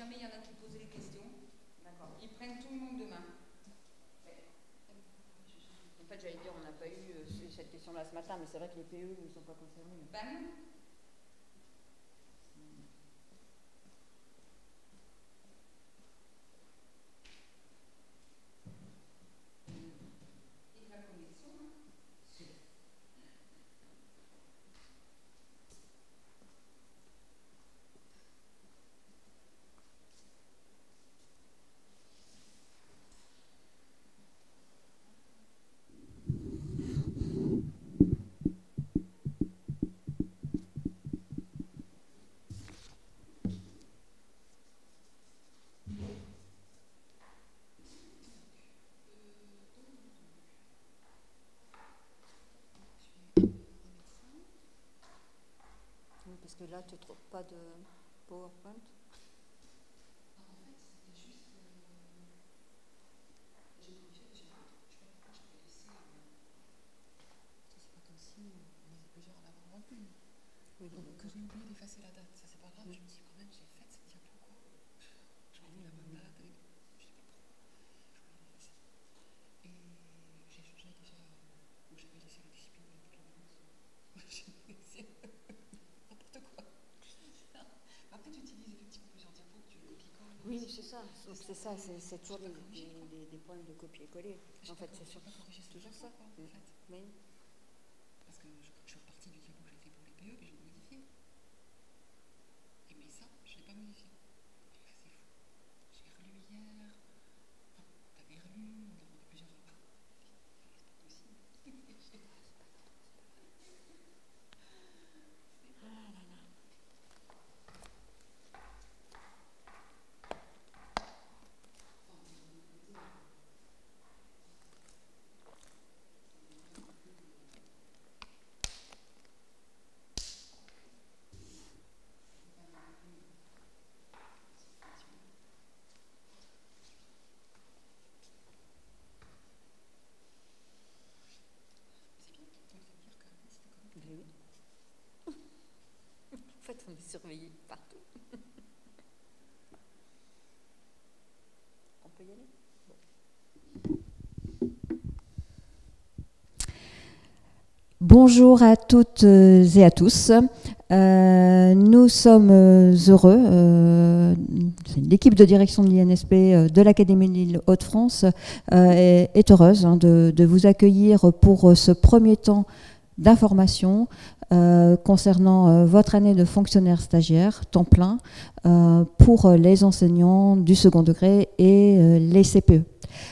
jamais il y en a qui posent les questions, ils prennent tout le monde demain. En fait, j'allais dire, on n'a pas eu cette question-là ce matin, mais c'est vrai que les PE ne sont pas concernés. Ben non. Parce que là, tu ne trouves pas de PowerPoint? En fait, c'était juste. J'ai vérifié, je sais pas pourquoi j'avais laissé. C'est pas comme si on était plusieurs à l'avoir rempli. Oui, donc que j'ai oublié d'effacer la date, ça c'est pas grave. Je me dis quand même, j'ai fait cette diapo quoi. Je remplis la bonne date avec. Je sais pas pourquoi. Je voulais l'effacer. Et j'ai changé déjà où j'avais laissé la discipline de la balance. J'ai laissé n'importe quoi. Après, tu utilises effectivement plusieurs diapos, tu copies-colles. Oui, c'est ça. C'est ça, c'est toujours des problèmes de copier-coller. En fait, c'est toujours ça. En fait. Oui. Parce que je suis repartie du diapo que j'ai fait pour les PE et je l'ai modifié. Et mais ça, je ne l'ai pas modifié. C'est fou. J'ai relu hier. Enfin, t'avais relu, on a plusieurs repas. C'est pas possible. En fait, on est surveillé partout. On peut y aller? Bonjour à toutes et à tous. Nous sommes heureux, l'équipe de direction de l'INSP de l'Académie de Lille Hauts-de-France est heureuse de vous accueillir pour ce premier temps d'information concernant votre année de fonctionnaire stagiaire temps plein pour les enseignants du second degré et les CPE.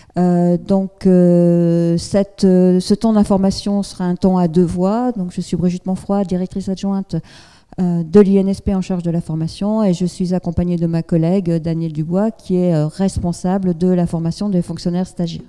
Ce temps d'information sera un temps à deux voix. Donc, je suis Brigitte Monfroy, directrice adjointe de l'INSP en charge de la formation, et je suis accompagnée de ma collègue Danielle Dubois, qui est responsable de la formation des fonctionnaires stagiaires.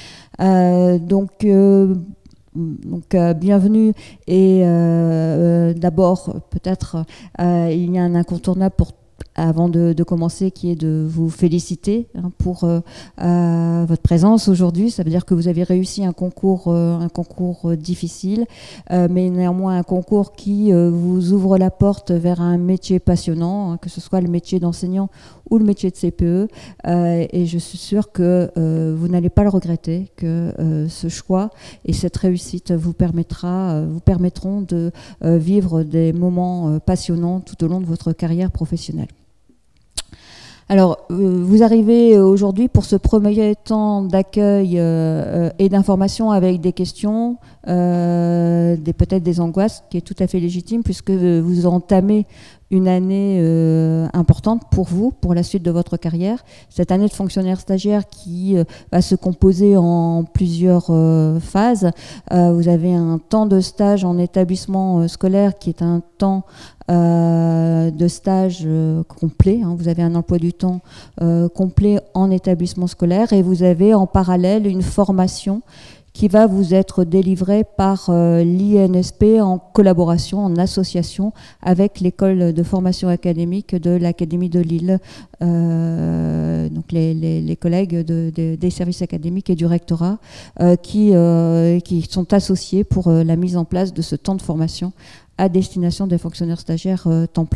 Bienvenue, et d'abord peut-être il y a un incontournable avant de commencer, qui est de vous féliciter pour votre présence aujourd'hui. Ça veut dire que vous avez réussi un concours difficile, mais néanmoins un concours qui vous ouvre la porte vers un métier passionnant, que ce soit le métier d'enseignant ou le métier de CPE. Et je suis sûre que vous n'allez pas le regretter, que ce choix et cette réussite vous permettront de vivre des moments passionnants tout au long de votre carrière professionnelle. Alors, vous arrivez aujourd'hui pour ce premier temps d'accueil et d'information avec des questions, peut-être des angoisses, qui est tout à fait légitime, puisque vous entamez une année importante pour vous, pour la suite de votre carrière. Cette année de fonctionnaire stagiaire qui va se composer en plusieurs phases. Vous avez un temps de stage en établissement scolaire qui est un temps de stage complet. Vous avez un emploi du temps complet en établissement scolaire, et vous avez en parallèle une formation qui va vous être délivrée par l'INSP en collaboration, en association avec l'école de formation académique de l'Académie de Lille, donc les collègues des services académiques et du rectorat qui sont associés pour la mise en place de ce temps de formation à destination des fonctionnaires stagiaires temps plein.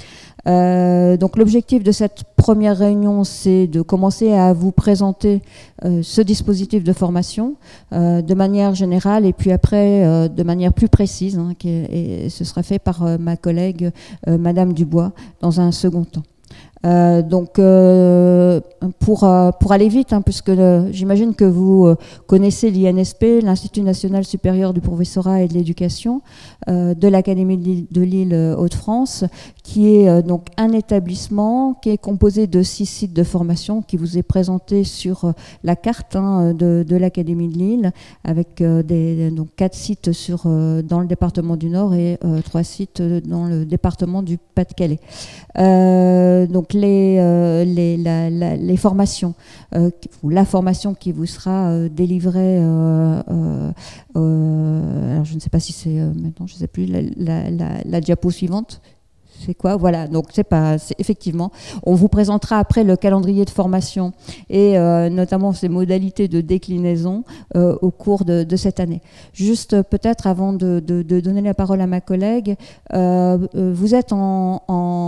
Donc l'objectif de cette première réunion, c'est de commencer à vous présenter ce dispositif de formation de manière générale et puis après de manière plus précise, hein, et ce sera fait par ma collègue Madame Dubois dans un second temps. Donc pour aller vite, hein, puisque j'imagine que vous connaissez l'INSP, l'Institut National Supérieur du Professorat et de l'Éducation de l'Académie de Lille Hauts-de-France, qui est donc un établissement qui est composé de 6 sites de formation qui vous est présenté sur la carte, hein, de l'Académie de Lille, avec donc 4 sites dans le département du Nord et 3 sites dans le département du Pas-de-Calais. Donc les formations, ou la formation qui vous sera délivrée, alors je ne sais pas si c'est maintenant, je ne sais plus, la diapo suivante. C'est quoi? Voilà, donc effectivement, on vous présentera après le calendrier de formation et notamment ces modalités de déclinaison au cours de cette année. Juste peut-être avant de donner la parole à ma collègue, vous êtes en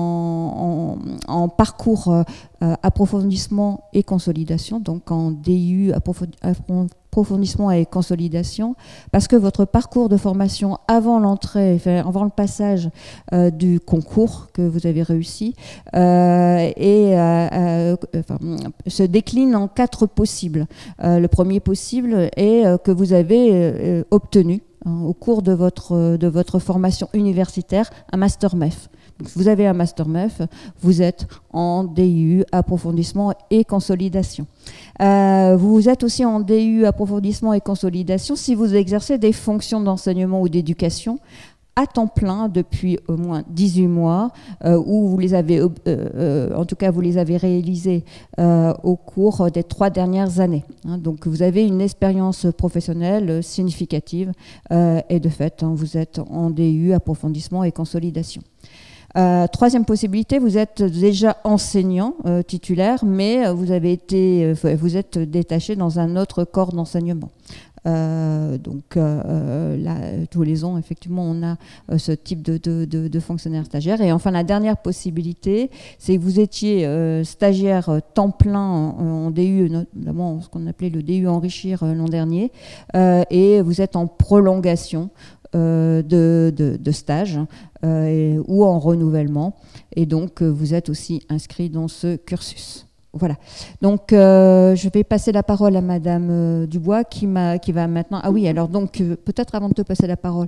parcours approfondissement et consolidation, donc en DU approfondissement et consolidation, parce que votre parcours de formation avant l'entrée, avant le passage du concours que vous avez réussi, se décline en 4 possibles. Le premier possible est que vous avez obtenu au cours de votre formation universitaire un master MEF. Donc, vous avez un master MEF, vous êtes en DU, approfondissement et consolidation. Vous êtes aussi en DU, approfondissement et consolidation si vous exercez des fonctions d'enseignement ou d'éducation à temps plein depuis au moins 18 mois, où vous les avez, en tout cas vous les avez réalisés au cours des 3 dernières années. Hein, donc vous avez une expérience professionnelle significative et de fait, hein, vous êtes en DU, approfondissement et consolidation. Troisième possibilité, vous êtes déjà enseignant titulaire, mais vous êtes détaché dans un autre corps d'enseignement. Là, tous les ans, effectivement, on a ce type de fonctionnaire stagiaire. Et enfin, la dernière possibilité, c'est que vous étiez stagiaire temps plein en DU, notamment ce qu'on appelait le DU enrichir l'an dernier, et vous êtes en prolongation de stage ou en renouvellement, et donc vous êtes aussi inscrit dans ce cursus. Voilà. Donc je vais passer la parole à Madame Dubois qui va maintenant. Ah oui, alors donc peut-être avant de te passer la parole,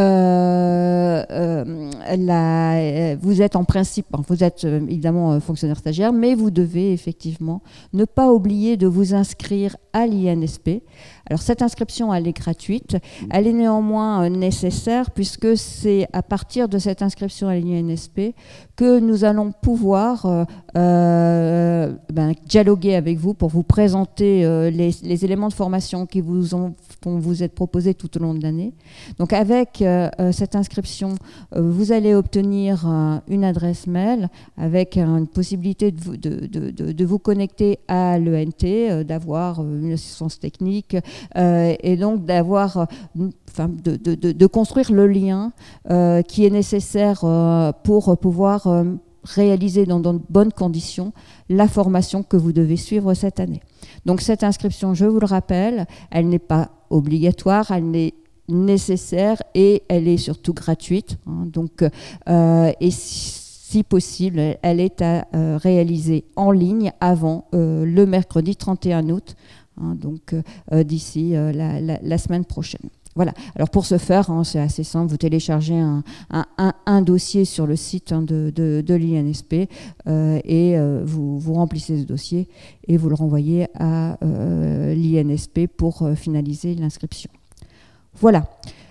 vous êtes en principe, vous êtes évidemment fonctionnaire stagiaire, mais vous devez effectivement ne pas oublier de vous inscrire à l'INSP. Alors cette inscription, elle est gratuite, elle est néanmoins nécessaire puisque c'est à partir de cette inscription à l'INSP que nous allons pouvoir dialoguer avec vous pour vous présenter les éléments de formation qui vont vous être proposés tout au long de l'année. Donc avec cette inscription, vous allez obtenir une adresse mail avec une possibilité de vous connecter à l'ENT, d'avoir une assistance technique et donc d'avoir, de construire le lien qui est nécessaire pour pouvoir réaliser dans de bonnes conditions la formation que vous devez suivre cette année. Donc cette inscription, je vous le rappelle, elle n'est pas obligatoire, elle n'est nécessaire et elle est surtout gratuite. Hein, donc, et si possible, elle est à réaliser en ligne avant le mercredi 31 août, hein, donc d'ici la semaine prochaine. Voilà. Alors pour ce faire, hein, c'est assez simple. Vous téléchargez un dossier sur le site, hein, de l'INSP et vous remplissez ce dossier et vous le renvoyez à l'INSP pour finaliser l'inscription. Voilà.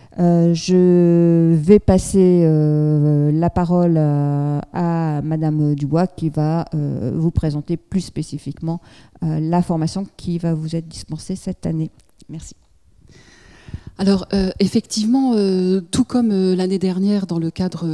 Je vais passer la parole à Madame Dubois qui va vous présenter plus spécifiquement la formation qui va vous être dispensée cette année. Merci. Alors, effectivement, tout comme l'année dernière, dans le cadre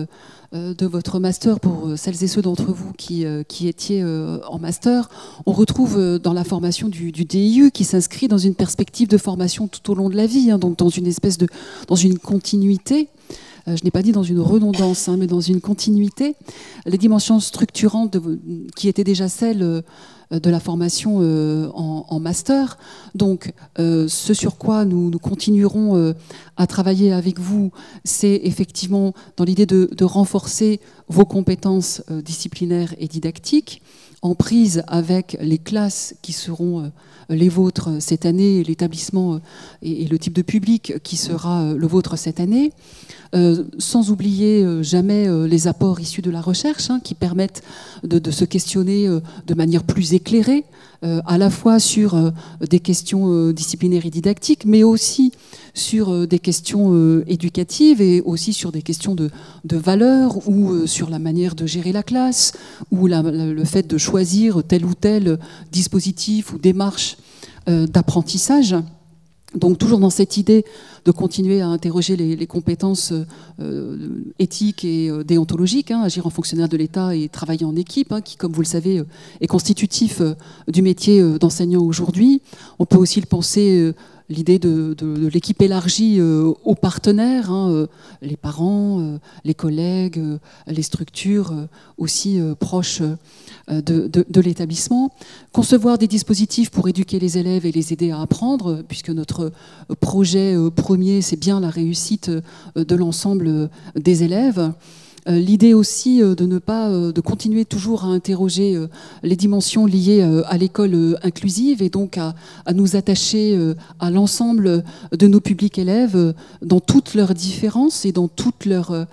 de votre master, pour celles et ceux d'entre vous qui étiez en master, on retrouve dans la formation du DIU qui s'inscrit dans une perspective de formation tout au long de la vie, hein, donc dans une continuité. Je n'ai pas dit dans une redondance, hein, mais dans une continuité. Les dimensions structurantes qui étaient déjà celles de la formation en master. Donc, ce sur quoi nous continuerons à travailler avec vous, c'est effectivement dans l'idée de renforcer vos compétences disciplinaires et didactiques, en prise avec les classes qui seront les vôtres cette année, l'établissement et le type de public qui sera le vôtre cette année, sans oublier jamais les apports issus de la recherche, hein, qui permettent de se questionner de manière plus éclairée, à la fois sur des questions disciplinaires et didactiques, mais aussi sur des questions éducatives et aussi sur des questions de valeurs ou sur la manière de gérer la classe ou le fait de choisir tel ou tel dispositif ou démarche d'apprentissage. Donc toujours dans cette idée de continuer à interroger les compétences éthiques et déontologiques, hein, agir en fonctionnaire de l'État et travailler en équipe, hein, qui, comme vous le savez, est constitutif du métier d'enseignant aujourd'hui. On peut aussi le penser, l'idée de l'équipe élargie aux partenaires, hein, les parents, les collègues, les structures aussi proches de l'établissement. Concevoir des dispositifs pour éduquer les élèves et les aider à apprendre, puisque notre projet premier, c'est bien la réussite de l'ensemble des élèves. L'idée aussi de continuer toujours à interroger les dimensions liées à l'école inclusive et donc à nous attacher à l'ensemble de nos publics élèves dans toutes leurs différences et dans toutes leurs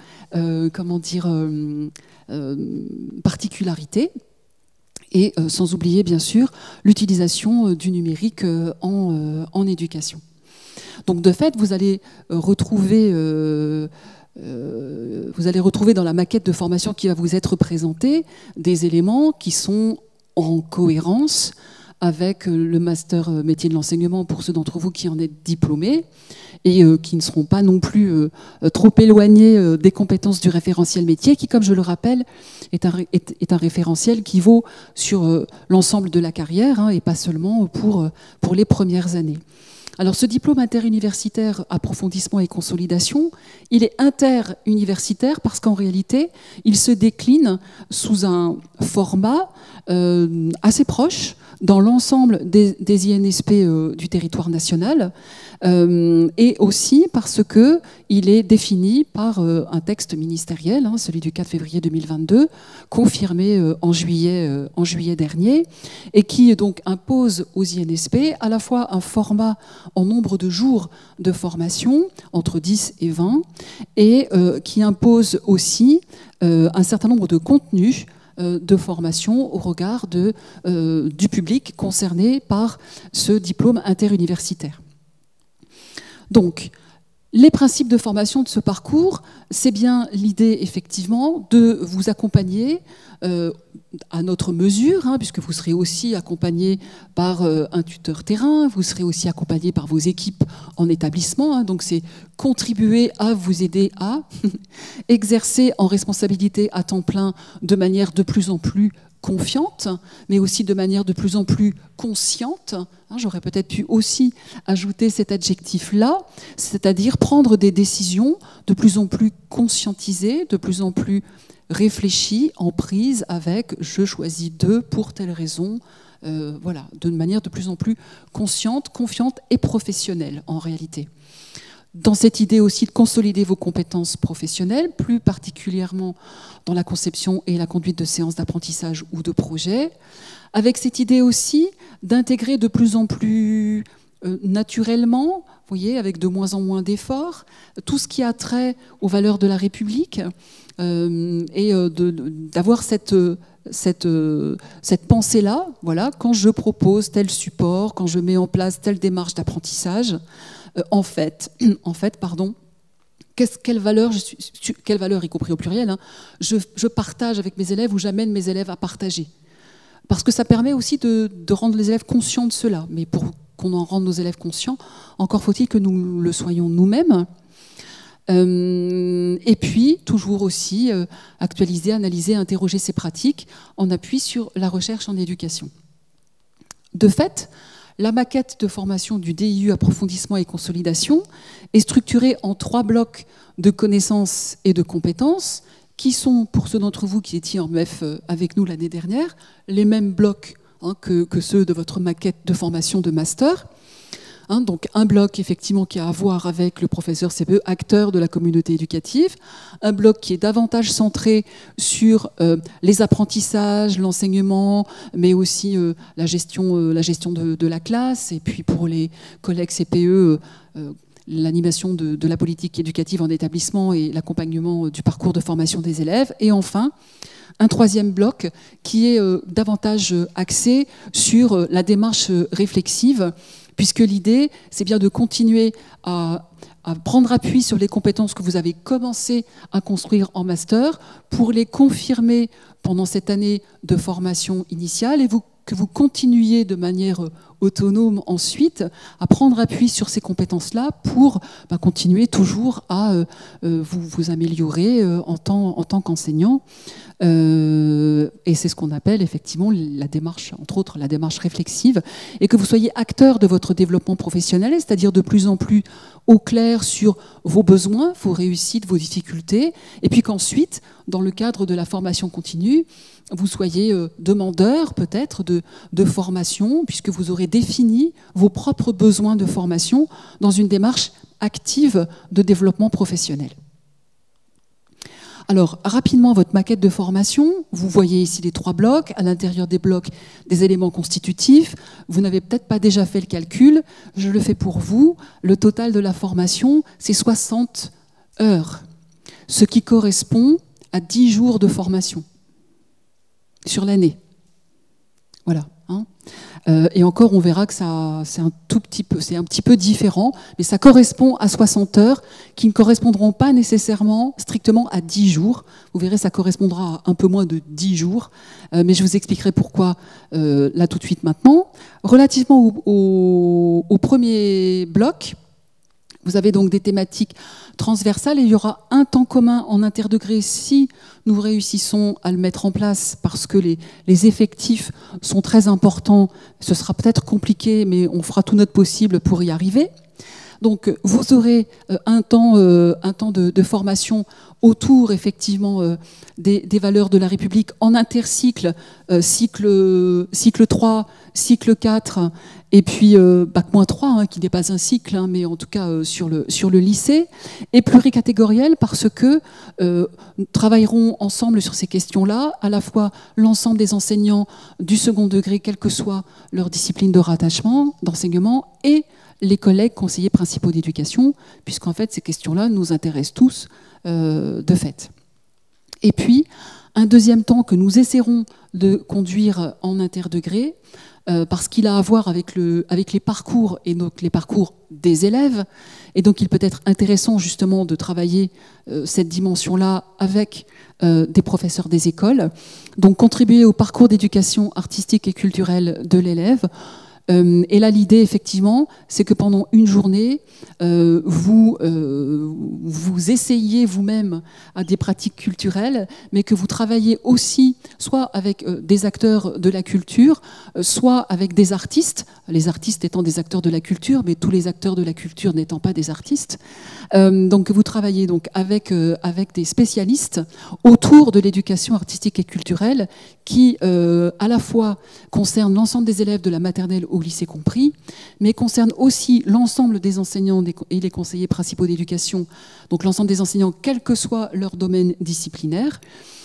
particularités. Et sans oublier bien sûr l'utilisation du numérique en éducation. Donc de fait, vous allez retrouver dans la maquette de formation qui va vous être présentée des éléments qui sont en cohérence avec le master métier de l'enseignement pour ceux d'entre vous qui en êtes diplômés et qui ne seront pas non plus trop éloignés des compétences du référentiel métier qui, comme je le rappelle, est un référentiel qui vaut sur l'ensemble de la carrière, hein, et pas seulement pour les premières années. Alors ce diplôme interuniversitaire approfondissement et consolidation, il est interuniversitaire parce qu'en réalité, il se décline sous un format assez proche dans l'ensemble des INSP du territoire national, et aussi parce qu'il est défini par un texte ministériel, hein, celui du 4 février 2022, confirmé en juillet dernier, et qui donc impose aux INSP à la fois un format en nombre de jours de formation, entre 10 et 20, et qui impose aussi un certain nombre de contenus de formation au regard du public concerné par ce diplôme interuniversitaire. Donc, les principes de formation de ce parcours, c'est bien l'idée effectivement de vous accompagner à notre mesure, hein, puisque vous serez aussi accompagné par un tuteur terrain, vous serez aussi accompagné par vos équipes en établissement, hein, donc c'est contribuer à vous aider à exercer en responsabilité à temps plein de manière de plus en plus confiante, mais aussi de manière de plus en plus consciente. J'aurais peut-être pu aussi ajouter cet adjectif-là, c'est-à-dire prendre des décisions de plus en plus conscientisées, de plus en plus réfléchies, en prise avec « je choisis d'eux pour telle raison », voilà, de manière de plus en plus consciente, confiante et professionnelle en réalité. Dans cette idée aussi de consolider vos compétences professionnelles, plus particulièrement dans la conception et la conduite de séances d'apprentissage ou de projets, avec cette idée aussi d'intégrer de plus en plus naturellement, vous voyez, avec de moins en moins d'efforts, tout ce qui a trait aux valeurs de la République, et d'avoir cette pensée-là, voilà, quand je propose tel support, quand je mets en place telle démarche d'apprentissage, en fait, quelle valeur, y compris au pluriel, hein, je partage avec mes élèves ou j'amène mes élèves à partager. Parce que ça permet aussi de rendre les élèves conscients de cela. Mais pour qu'on en rende nos élèves conscients, encore faut-il que nous le soyons nous-mêmes. Et puis, toujours aussi, actualiser, analyser, interroger ces pratiques en appui sur la recherche en éducation. De fait, la maquette de formation du DIU approfondissement et consolidation est structurée en 3 blocs de connaissances et de compétences qui sont, pour ceux d'entre vous qui étiez en MEF avec nous l'année dernière, les mêmes blocs que ceux de votre maquette de formation de master. Donc un bloc effectivement qui a à voir avec le professeur CPE, acteur de la communauté éducative, un bloc qui est davantage centré sur les apprentissages, l'enseignement, mais aussi la gestion de la classe, et puis pour les collègues CPE, l'animation de la politique éducative en établissement et l'accompagnement du parcours de formation des élèves, et enfin un 3e bloc qui est davantage axé sur la démarche réflexive, puisque l'idée, c'est bien de continuer à prendre appui sur les compétences que vous avez commencé à construire en master pour les confirmer pendant cette année de formation initiale et que vous continuiez de manière autonome ensuite à prendre appui sur ces compétences-là pour continuer toujours à vous améliorer en tant qu'enseignant. Et c'est ce qu'on appelle effectivement la démarche, entre autres la démarche réflexive, et que vous soyez acteur de votre développement professionnel, c'est-à-dire de plus en plus au clair sur vos besoins, vos réussites, vos difficultés, et puis qu'ensuite, dans le cadre de la formation continue, vous soyez demandeur peut-être de formation, puisque vous aurez défini vos propres besoins de formation dans une démarche active de développement professionnel. Alors, rapidement, votre maquette de formation, vous voyez ici les 3 blocs, à l'intérieur des blocs, des éléments constitutifs. Vous n'avez peut-être pas déjà fait le calcul, je le fais pour vous. Le total de la formation, c'est 60 heures, ce qui correspond à 10 jours de formation sur l'année. Voilà. Et encore, on verra que c'est un petit peu différent, mais ça correspond à 60 heures qui ne correspondront pas nécessairement strictement à 10 jours. Vous verrez, ça correspondra à un peu moins de 10 jours, mais je vous expliquerai pourquoi là tout de suite maintenant. Relativement au premier bloc, vous avez donc des thématiques transversales et il y aura un temps commun en interdegré si nous réussissons à le mettre en place parce que les effectifs sont très importants. Ce sera peut-être compliqué, mais on fera tout notre possible pour y arriver. Donc vous aurez un temps de formation autour effectivement des valeurs de la République en intercycle, cycle 3, cycle 4 et puis Bac-3 qui n'est pas un cycle, mais en tout cas sur le lycée, et pluricatégoriel parce que nous travaillerons ensemble sur ces questions-là, à la fois l'ensemble des enseignants du second degré, quelle que soit leur discipline de rattachement, d'enseignement, et les collègues conseillers principaux d'éducation, puisqu'en fait ces questions-là nous intéressent tous de fait. Et puis, un deuxième temps que nous essaierons de conduire en interdegré, parce qu'il a à voir avec les parcours, et donc les parcours des élèves, et donc il peut être intéressant justement de travailler cette dimension-là avec des professeurs des écoles, donc contribuer au parcours d'éducation artistique et culturelle de l'élève. Et là, l'idée, effectivement, c'est que pendant une journée, vous essayez vous-même à des pratiques culturelles, mais que vous travaillez aussi soit avec des acteurs de la culture, soit avec des artistes, les artistes étant des acteurs de la culture, mais tous les acteurs de la culture n'étant pas des artistes. Donc vous travaillez donc avec des spécialistes autour de l'éducation artistique et culturelle qui, à la fois, concerne l'ensemble des élèves de la maternelle au lycée compris, mais concerne aussi l'ensemble des enseignants et les conseillers principaux d'éducation, donc l'ensemble des enseignants, quel que soit leur domaine disciplinaire,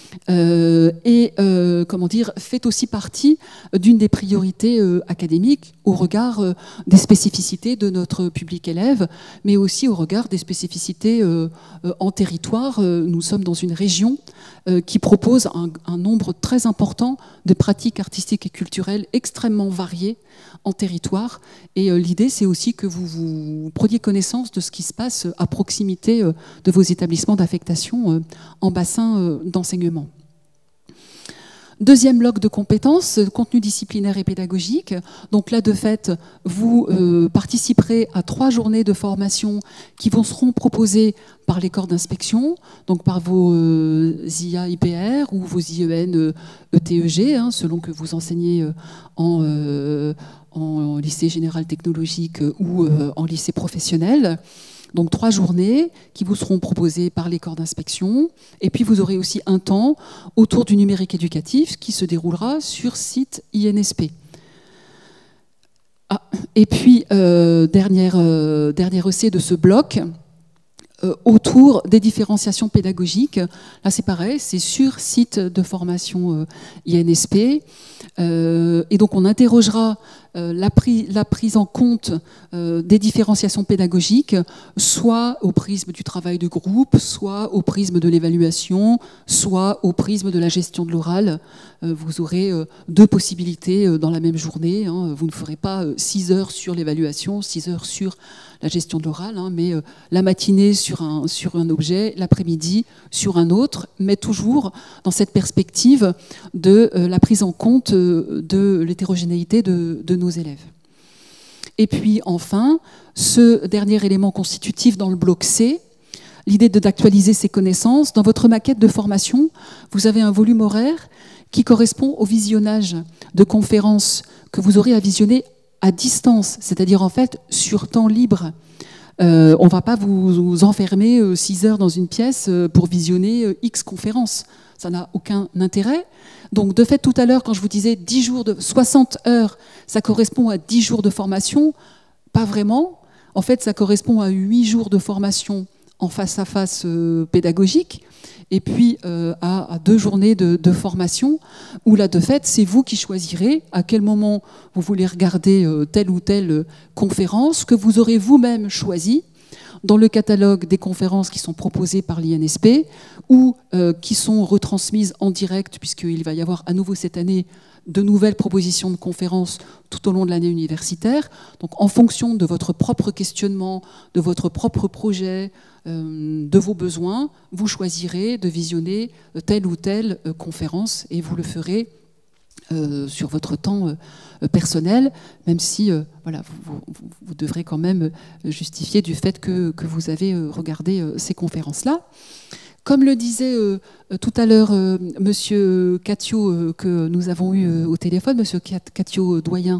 fait aussi partie d'une des priorités académiques au regard des spécificités de notre public élève, mais aussi au regard des spécificités en territoire. Nous sommes dans une région qui propose un nombre très important de pratiques artistiques et culturelles extrêmement variées en territoire. Et l'idée, c'est aussi que vous preniez connaissance de ce qui se passe à proximité de vos établissements d'affectation en bassin d'enseignement. Deuxième bloc de compétences, contenu disciplinaire et pédagogique. Donc là, de fait, vous participerez à 3 journées de formation qui vous seront proposées par les corps d'inspection, donc par vos IA IPR ou vos IEN ETEG, hein, selon que vous enseignez en lycée général technologique ou en lycée professionnel. Donc 3 journées qui vous seront proposées par les corps d'inspection. Et puis vous aurez aussi un temps autour du numérique éducatif qui se déroulera sur site INSP. Ah, et puis, dernier essai de ce bloc, autour des différenciations pédagogiques. Là, c'est pareil, c'est sur site de formation INSP. Et donc, on interrogera la prise en compte des différenciations pédagogiques, soit au prisme du travail de groupe, soit au prisme de l'évaluation, soit au prisme de la gestion de l'oral. Vous aurez 2 possibilités dans la même journée. Hein. Vous ne ferez pas 6 heures sur l'évaluation, 6 heures sur la gestion de l'oral, hein, mais la matinée sur un objet, l'après-midi sur un autre, mais toujours dans cette perspective de la prise en compte de l'hétérogénéité de nos élèves. Et puis enfin, ce dernier élément constitutif dans le bloc C, l'idée d'actualiser ses connaissances. Dans votre maquette de formation, vous avez un volume horaire qui correspond au visionnage de conférences que vous aurez à visionner à distance, c'est-à-dire en fait sur temps libre. On ne va pas vous enfermer 6 heures dans une pièce pour visionner X conférences. Ça n'a aucun intérêt. Donc de fait, tout à l'heure, quand je vous disais 10 jours de 60 heures, ça correspond à 10 jours de formation, pas vraiment. En fait, ça correspond à 8 jours de formation en face-à-face pédagogique, et puis à 2 journées de formation, où là, de fait, c'est vous qui choisirez à quel moment vous voulez regarder telle ou telle conférence que vous aurez vous-même choisi dans le catalogue des conférences qui sont proposées par l'INSP ou qui sont retransmises en direct, puisqu'il va y avoir à nouveau cette année de nouvelles propositions de conférences tout au long de l'année universitaire. Donc en fonction de votre propre questionnement, de votre propre projet, de vos besoins, vous choisirez de visionner telle ou telle conférence et vous le ferez sur votre temps personnel, même si voilà, vous devrez quand même justifier du fait que vous avez regardé ces conférences-là. Comme le disait tout à l'heure Monsieur Catio, que nous avons eu au téléphone, Monsieur Catio doyen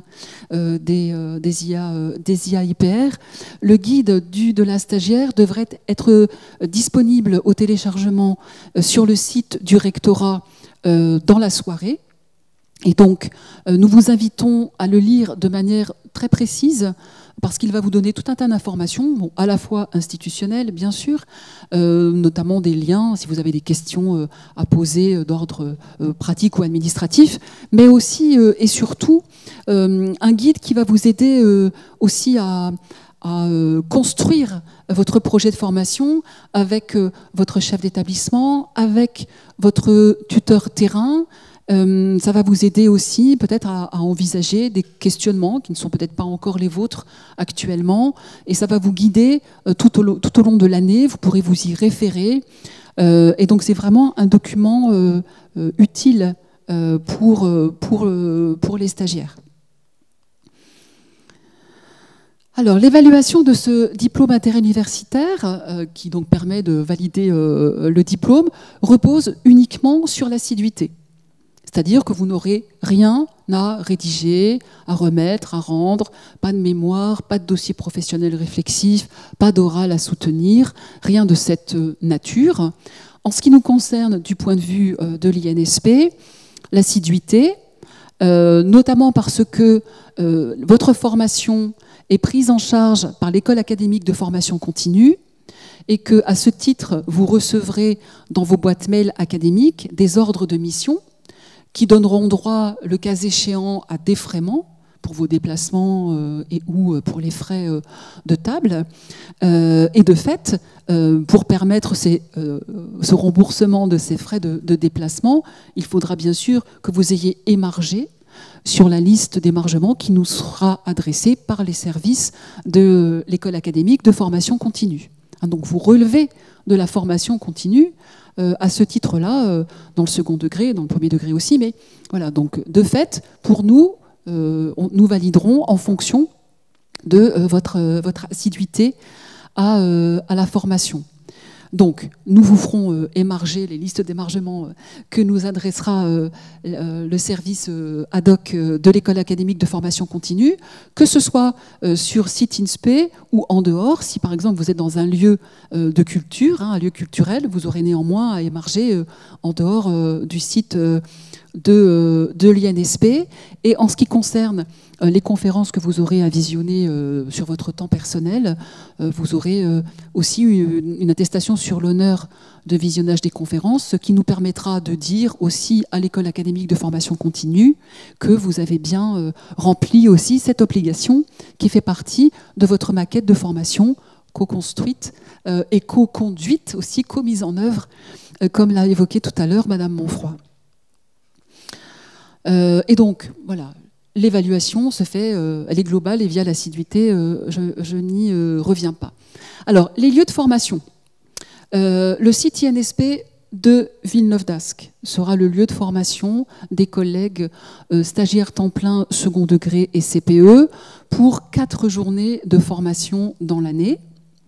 des IA IPR, le guide de la stagiaire devrait être disponible au téléchargement sur le site du rectorat dans la soirée. Et donc, nous vous invitons à le lire de manière très précise, parce qu'il va vous donner tout un tas d'informations, bon, à la fois institutionnelles, bien sûr, notamment des liens, si vous avez des questions à poser d'ordre pratique ou administratif, mais aussi et surtout un guide qui va vous aider aussi à construire votre projet de formation avec votre chef d'établissement, avec votre tuteur terrain. Ça va vous aider aussi peut-être à envisager des questionnements qui ne sont peut-être pas encore les vôtres actuellement, et ça va vous guider tout au long de l'année. Vous pourrez vous y référer, et donc c'est vraiment un document utile pour les stagiaires. Alors, l'évaluation de ce diplôme interuniversitaire, qui donc permet de valider le diplôme, repose uniquement sur l'assiduité. C'est-à-dire que vous n'aurez rien à rédiger, à remettre, à rendre, pas de mémoire, pas de dossier professionnel réflexif, pas d'oral à soutenir, rien de cette nature. En ce qui nous concerne du point de vue de l'INSP, l'assiduité, notamment parce que votre formation est prise en charge par l'École académique de formation continue, et qu'à ce titre, vous recevrez dans vos boîtes mail académiques des ordres de mission qui donneront droit, le cas échéant, à défraiement pour vos déplacements et ou pour les frais de table. Et de fait, pour permettre ce remboursement de ces frais de déplacement, il faudra bien sûr que vous ayez émargé sur la liste d'émargement qui nous sera adressée par les services de l'École académique de formation continue. Donc vous relevez de la formation continue à ce titre-là, dans le second degré, dans le premier degré aussi. Mais voilà, donc de fait, pour nous, nous validerons en fonction de votre assiduité à la formation. Donc, nous vous ferons émarger les listes d'émargement que nous adressera le service ad hoc de l'école académique de formation continue, que ce soit sur site INSPE ou en dehors. Si par exemple vous êtes dans un lieu de culture, un lieu culturel, vous aurez néanmoins à émarger en dehors du site de l'INSP. Et en ce qui concerne les conférences que vous aurez à visionner sur votre temps personnel, vous aurez aussi une attestation sur l'honneur de visionnage des conférences, ce qui nous permettra de dire aussi à l'école académique de formation continue que vous avez bien rempli aussi cette obligation qui fait partie de votre maquette de formation co-construite et co-conduite aussi, co-mise en œuvre, comme l'a évoqué tout à l'heure Madame Monfroy. Et donc, voilà, l'évaluation se fait, elle est globale et via l'assiduité, je n'y reviens pas. Alors, les lieux de formation. Le site INSP de Villeneuve-d'Ascq sera le lieu de formation des collègues stagiaires temps plein, second degré et CPE pour 4 journées de formation dans l'année.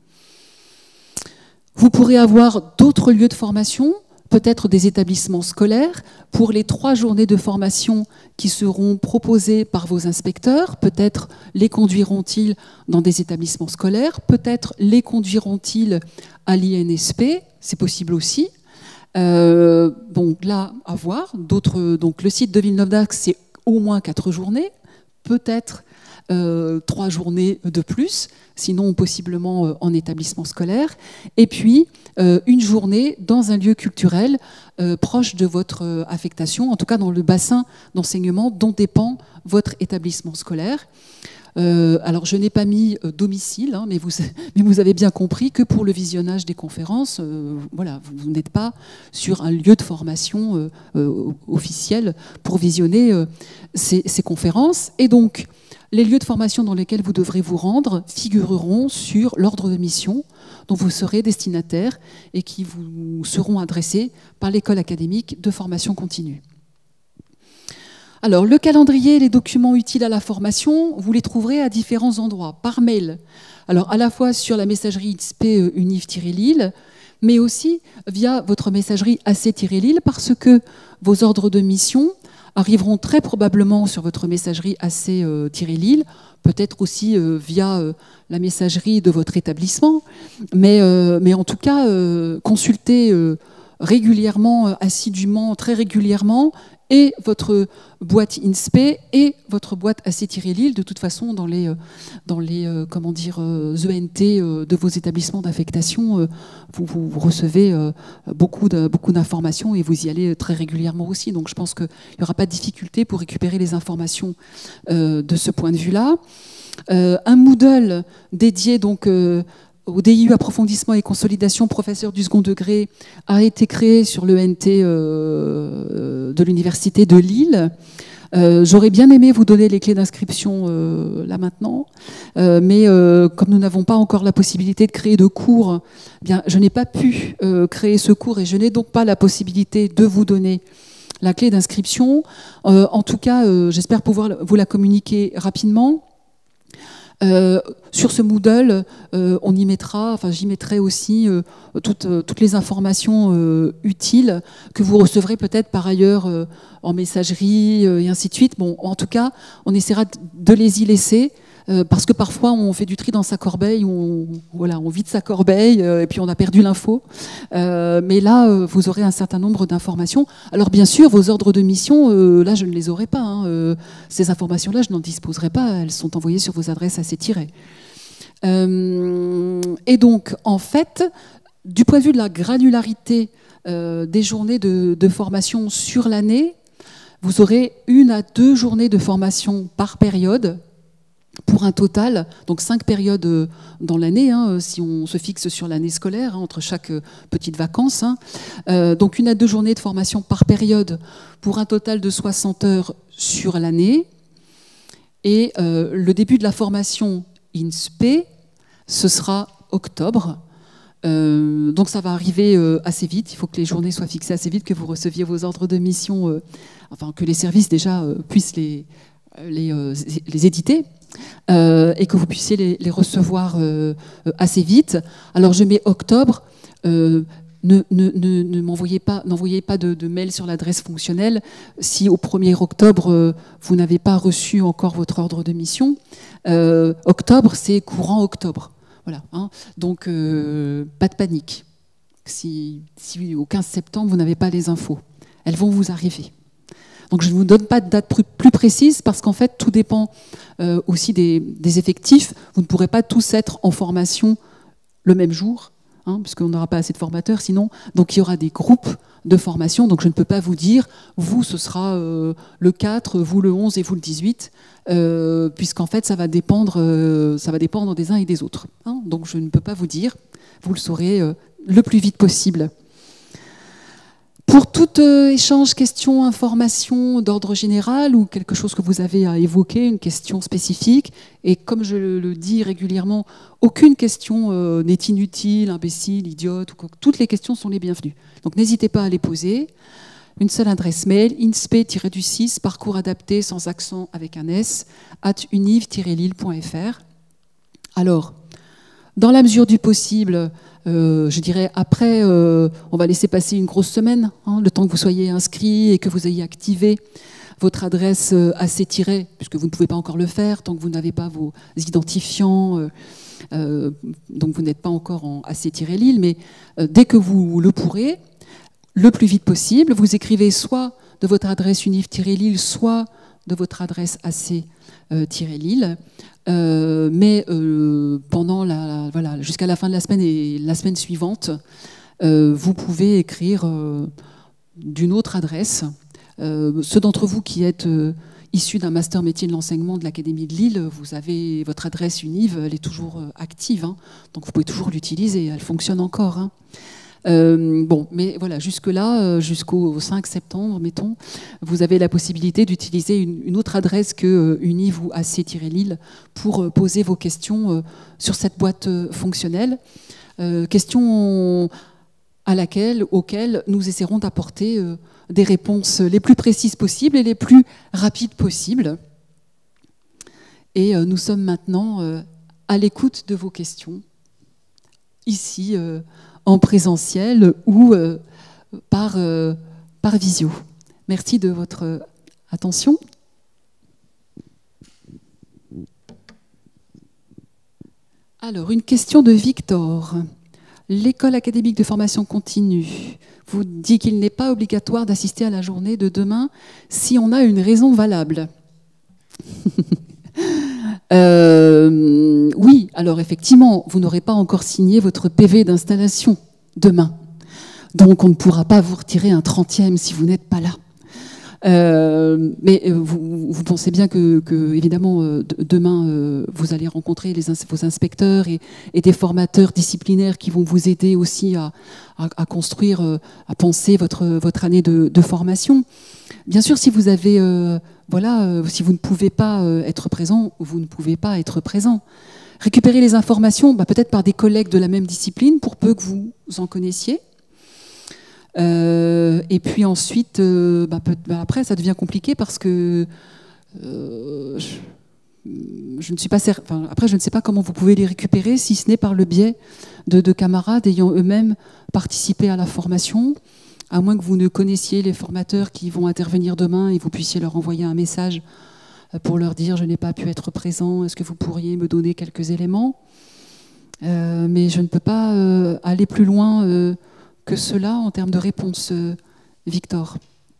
Vous pourrez avoir d'autres lieux de formation, peut-être des établissements scolaires, pour les 3 journées de formation qui seront proposées par vos inspecteurs. Peut-être les conduiront-ils dans des établissements scolaires, peut-être les conduiront-ils à l'INSP, c'est possible aussi. Bon, là, à voir. Donc le site de Villeneuve-d'Ascq, c'est au moins 4 journées, peut-être 3 journées de plus, sinon possiblement en établissement scolaire, et puis une journée dans un lieu culturel proche de votre affectation, en tout cas dans le bassin d'enseignement dont dépend votre établissement scolaire. Alors je n'ai pas mis domicile, hein, mais vous avez bien compris que pour le visionnage des conférences, voilà, vous n'êtes pas sur un lieu de formation officiel pour visionner ces conférences, et donc les lieux de formation dans lesquels vous devrez vous rendre figureront sur l'ordre de mission dont vous serez destinataire et qui vous seront adressés par l'école académique de formation continue. Alors, le calendrier et les documents utiles à la formation, vous les trouverez à différents endroits, par mail. Alors, à la fois sur la messagerie INSPE Univ-Lille, mais aussi via votre messagerie AC-Lille, parce que vos ordres de mission arriveront très probablement sur votre messagerie AC-Lille, peut-être aussi via la messagerie de votre établissement, mais en tout cas, consultez régulièrement, assidûment, très régulièrement, et votre boîte INSPE et votre boîte AC-Lille, de toute façon, dans les comment dire, ENT de vos établissements d'affectation, vous recevez beaucoup d'informations et vous y allez très régulièrement aussi. Donc je pense qu'il n'y aura pas de difficulté pour récupérer les informations de ce point de vue-là. Un Moodle dédié donc au DIU approfondissement et consolidation professeur du second degré a été créé sur l'ENT de l'Université de Lille. J'aurais bien aimé vous donner les clés d'inscription là maintenant, mais comme nous n'avons pas encore la possibilité de créer de cours, eh bien, je n'ai pas pu créer ce cours et je n'ai donc pas la possibilité de vous donner la clé d'inscription. En tout cas, j'espère pouvoir vous la communiquer rapidement. Sur ce Moodle, on y mettra, enfin j'y mettrai aussi toutes les informations utiles que vous recevrez peut-être par ailleurs en messagerie et ainsi de suite. Bon, en tout cas, on essaiera de les y laisser parce que parfois on fait du tri dans sa corbeille, on vide sa corbeille et puis on a perdu l'info. Mais là, vous aurez un certain nombre d'informations. Alors bien sûr, vos ordres de mission, là je ne les aurai pas. Hein. Ces informations-là, je n'en disposerai pas. Elles sont envoyées sur vos adresses AC-. Et donc, en fait, du point de vue de la granularité des journées de formation sur l'année, vous aurez 1 à 2 journées de formation par période, pour un total, donc 5 périodes dans l'année, hein, si on se fixe sur l'année scolaire, hein, entre chaque petite vacance. Hein. Donc 1 à 2 journées de formation par période pour un total de 60 heures sur l'année. Et le début de la formation INSPE, ce sera octobre. Donc ça va arriver assez vite, il faut que les journées soient fixées assez vite, que vous receviez vos ordres de mission, enfin que les services déjà puissent les éditer, et que vous puissiez les recevoir assez vite. Alors je mets octobre, n'envoyez pas de mail sur l'adresse fonctionnelle si au 1er octobre vous n'avez pas reçu encore votre ordre de mission. Octobre, c'est courant octobre. Voilà, hein. Donc, pas de panique. Si au 15 septembre, vous n'avez pas les infos, elles vont vous arriver. Donc, je ne vous donne pas de date plus précise parce qu'en fait, tout dépend aussi des effectifs. Vous ne pourrez pas tous être en formation le même jour, hein, puisqu'on n'aura pas assez de formateurs sinon. Donc, il y aura des groupes de formation. Donc, je ne peux pas vous dire, vous, ce sera le 4, vous le 11 et vous le 18. Puisqu'en fait, ça va dépendre des uns et des autres. Hein. Donc, je ne peux pas vous dire. Vous le saurez le plus vite possible. Pour tout échange, question, information d'ordre général ou quelque chose que vous avez à évoquer, une question spécifique, et comme je le dis régulièrement, aucune question n'est inutile, imbécile, idiote, toutes les questions sont les bienvenues. Donc, n'hésitez pas à les poser. Une seule adresse mail, inspe-du6, parcours adapté sans accent avec un S, @univ-lille.fr. Alors, dans la mesure du possible, je dirais après, on va laisser passer une grosse semaine, hein, le temps que vous soyez inscrit et que vous ayez activé votre adresse AC-, puisque vous ne pouvez pas encore le faire, tant que vous n'avez pas vos identifiants, donc vous n'êtes pas encore en AC-Lille, mais dès que vous le pourrez, le plus vite possible, vous écrivez soit de votre adresse Univ-Lille, soit de votre adresse AC-Lille, mais pendant jusqu'à la fin de la semaine et la semaine suivante, vous pouvez écrire d'une autre adresse. Ceux d'entre vous qui êtes issus d'un master métier de l'enseignement de l'Académie de Lille, vous avez votre adresse Univ, elle est toujours active, hein, donc vous pouvez toujours l'utiliser, elle fonctionne encore. Hein. Bon, mais voilà, jusque-là, jusqu'au 5 septembre, mettons, vous avez la possibilité d'utiliser une autre adresse que Univ ou AC-Lille pour poser vos questions sur cette boîte fonctionnelle. Questions auxquelles nous essaierons d'apporter des réponses les plus précises possibles et les plus rapides possibles. Et nous sommes maintenant à l'écoute de vos questions, ici, en présentiel ou par visio. Merci de votre attention. Alors, une question de Victor. L'école académique de formation continue vous dit qu'il n'est pas obligatoire d'assister à la journée de demain si on a une raison valable. Oui, alors effectivement, vous n'aurez pas encore signé votre PV d'installation demain. Donc on ne pourra pas vous retirer un 30e si vous n'êtes pas là. Mais vous pensez bien que évidemment, demain, vous allez rencontrer vos inspecteurs et des formateurs disciplinaires qui vont vous aider aussi à construire, à penser votre année de formation. Bien sûr, si vous avez, si vous ne pouvez pas être présent, vous ne pouvez pas être présent. Récupérer les informations, peut-être par des collègues de la même discipline, pour peu que vous en connaissiez. Et puis ensuite, après, ça devient compliqué parce que je ne suis pas après, je ne sais pas comment vous pouvez les récupérer, si ce n'est par le biais de camarades ayant eux-mêmes participé à la formation, à moins que vous ne connaissiez les formateurs qui vont intervenir demain et vous puissiez leur envoyer un message pour leur dire « je n'ai pas pu être présent, est-ce que vous pourriez me donner quelques éléments ?» Mais je ne peux pas aller plus loin que cela en termes de réponse, Victor.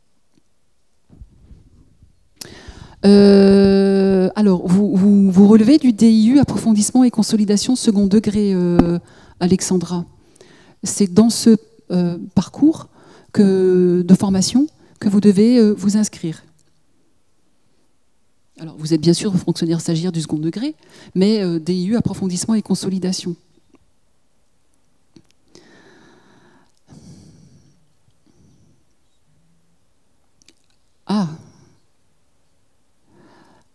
Alors, vous relevez du DIU, approfondissement et consolidation second degré, Alexandra. C'est dans ce parcours de formation que vous devez vous inscrire. Alors, vous êtes bien sûr fonctionnaire stagiaire du second degré, mais DIU, approfondissement et consolidation.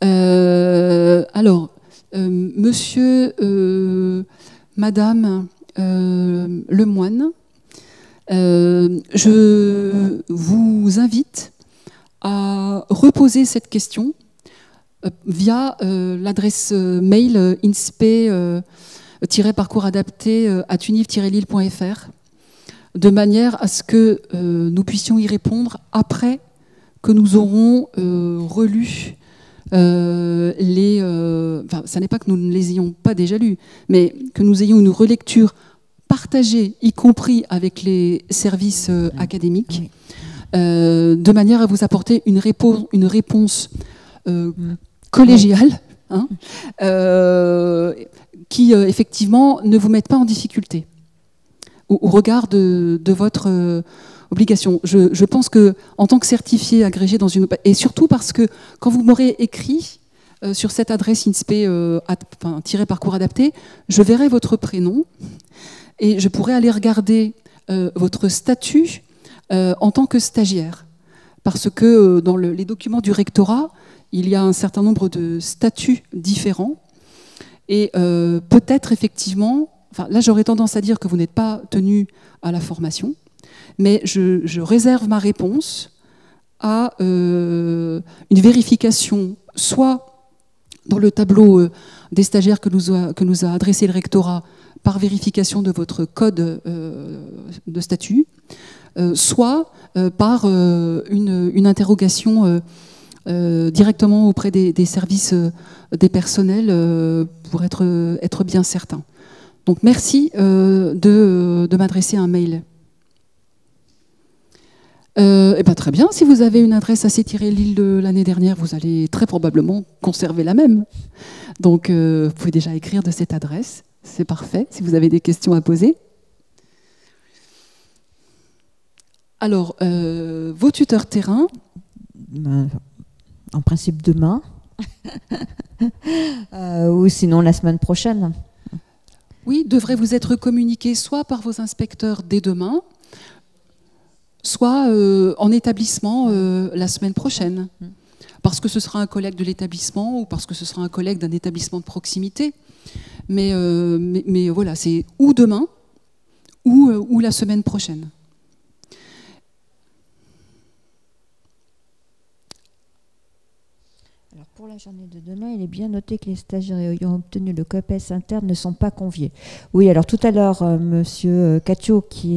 Alors, monsieur, madame, Lemoine. Je vous invite à reposer cette question via l'adresse mail inspe-parcoursadapté@univ-lille.fr, de manière à ce que nous puissions y répondre après que nous aurons relu ça n'est pas que nous ne les ayons pas déjà lus, mais que nous ayons une relecture partagée, y compris avec les services académiques, de manière à vous apporter une réponse collégiale, hein, qui effectivement ne vous mette pas en difficulté au regard de votre obligation. Je pense que en tant que certifié agrégé dans une... Et surtout parce que quand vous m'aurez écrit sur cette adresse inspe-parcours adapté, je verrai votre prénom et je pourrai aller regarder votre statut en tant que stagiaire. Parce que dans les documents du rectorat, il y a un certain nombre de statuts différents. Et peut-être effectivement... Enfin, là, j'aurais tendance à dire que vous n'êtes pas tenu à la formation, mais je réserve ma réponse à une vérification, soit dans le tableau des stagiaires que nous a adressé le rectorat par vérification de votre code de statut, soit par une interrogation directement auprès des services des personnels pour être bien certain. Donc merci de m'adresser un mail. Très bien, si vous avez une adresse AC-Lille de l'année dernière, vous allez très probablement conserver la même. Donc vous pouvez déjà écrire de cette adresse, c'est parfait, si vous avez des questions à poser. Alors, vos tuteurs terrain? En principe demain, ou sinon la semaine prochaine. Oui, devrait vous être communiqué soit par vos inspecteurs dès demain, soit en établissement la semaine prochaine. Parce que ce sera un collègue de l'établissement ou parce que ce sera un collègue d'un établissement de proximité. Mais voilà, c'est ou demain ou la semaine prochaine. Alors pour la journée de demain, il est bien noté que les stagiaires ayant obtenu le COEPES interne ne sont pas conviés. Oui, alors tout à l'heure, Monsieur Caccio qui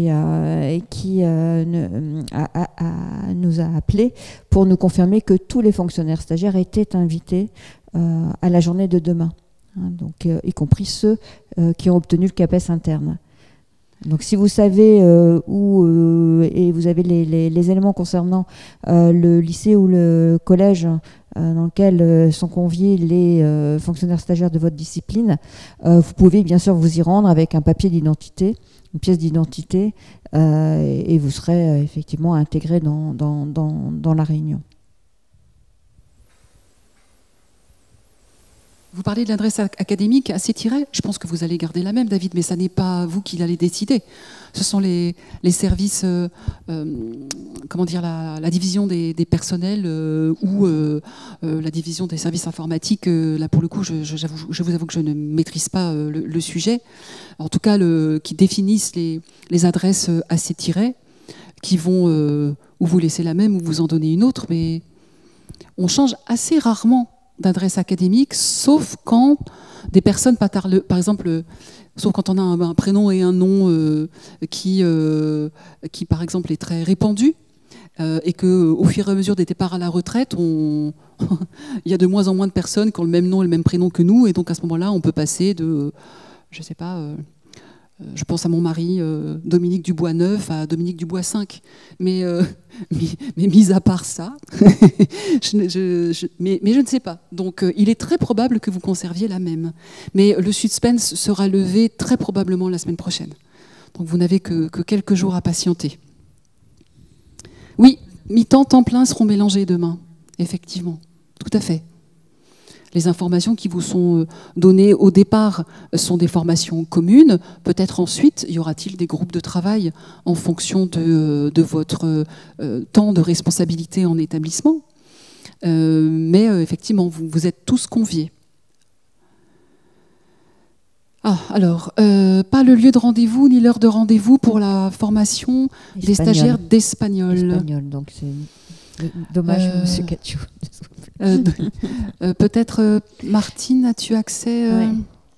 nous a appelé pour nous confirmer que tous les fonctionnaires stagiaires étaient invités à la journée de demain, hein, donc y compris ceux qui ont obtenu le COEPES interne. Donc si vous savez et vous avez les éléments concernant le lycée ou le collège dans lequel sont conviés les fonctionnaires stagiaires de votre discipline, vous pouvez bien sûr vous y rendre avec un papier d'identité, une pièce d'identité, et vous serez effectivement intégré dans la réunion. Vous parlez de l'adresse académique AC-, je pense que vous allez garder la même, David, mais ça n'est pas vous qui l'allez décider. Ce sont les services, comment dire, la division des personnels ou la division des services informatiques. Là, pour le coup, je vous avoue que je ne maîtrise pas le sujet. En tout cas, qui définissent les adresses AC-, qui vont ou vous laisser la même ou vous en donner une autre, mais on change assez rarement d'adresse académique, sauf quand des personnes, par exemple, sauf quand on a un prénom et un nom qui, par exemple, est très répandu, et qu'au fur et à mesure des départs à la retraite, il y a de moins en moins de personnes qui ont le même nom et le même prénom que nous, et donc à ce moment-là, on peut passer de, je sais pas, je pense à mon mari, Dominique Dubois-Neuf, à Dominique Dubois-5. Mais mis à part ça, mais je ne sais pas. Donc, il est très probable que vous conserviez la même. Mais le suspense sera levé très probablement la semaine prochaine. Donc, vous n'avez que quelques jours à patienter. Oui, mi-temps, temps plein seront mélangés demain. Effectivement, tout à fait. Les informations qui vous sont données au départ sont des formations communes. Peut-être ensuite, y aura-t-il des groupes de travail en fonction de votre temps de responsabilité en établissement. Mais effectivement, vous êtes tous conviés. Ah, alors, pas le lieu de rendez-vous ni l'heure de rendez-vous pour la formation des stagiaires d'espagnol. Espagnol, donc c'est dommage, Monsieur Caccio. Peut-être, Martine, as-tu accès Ouais.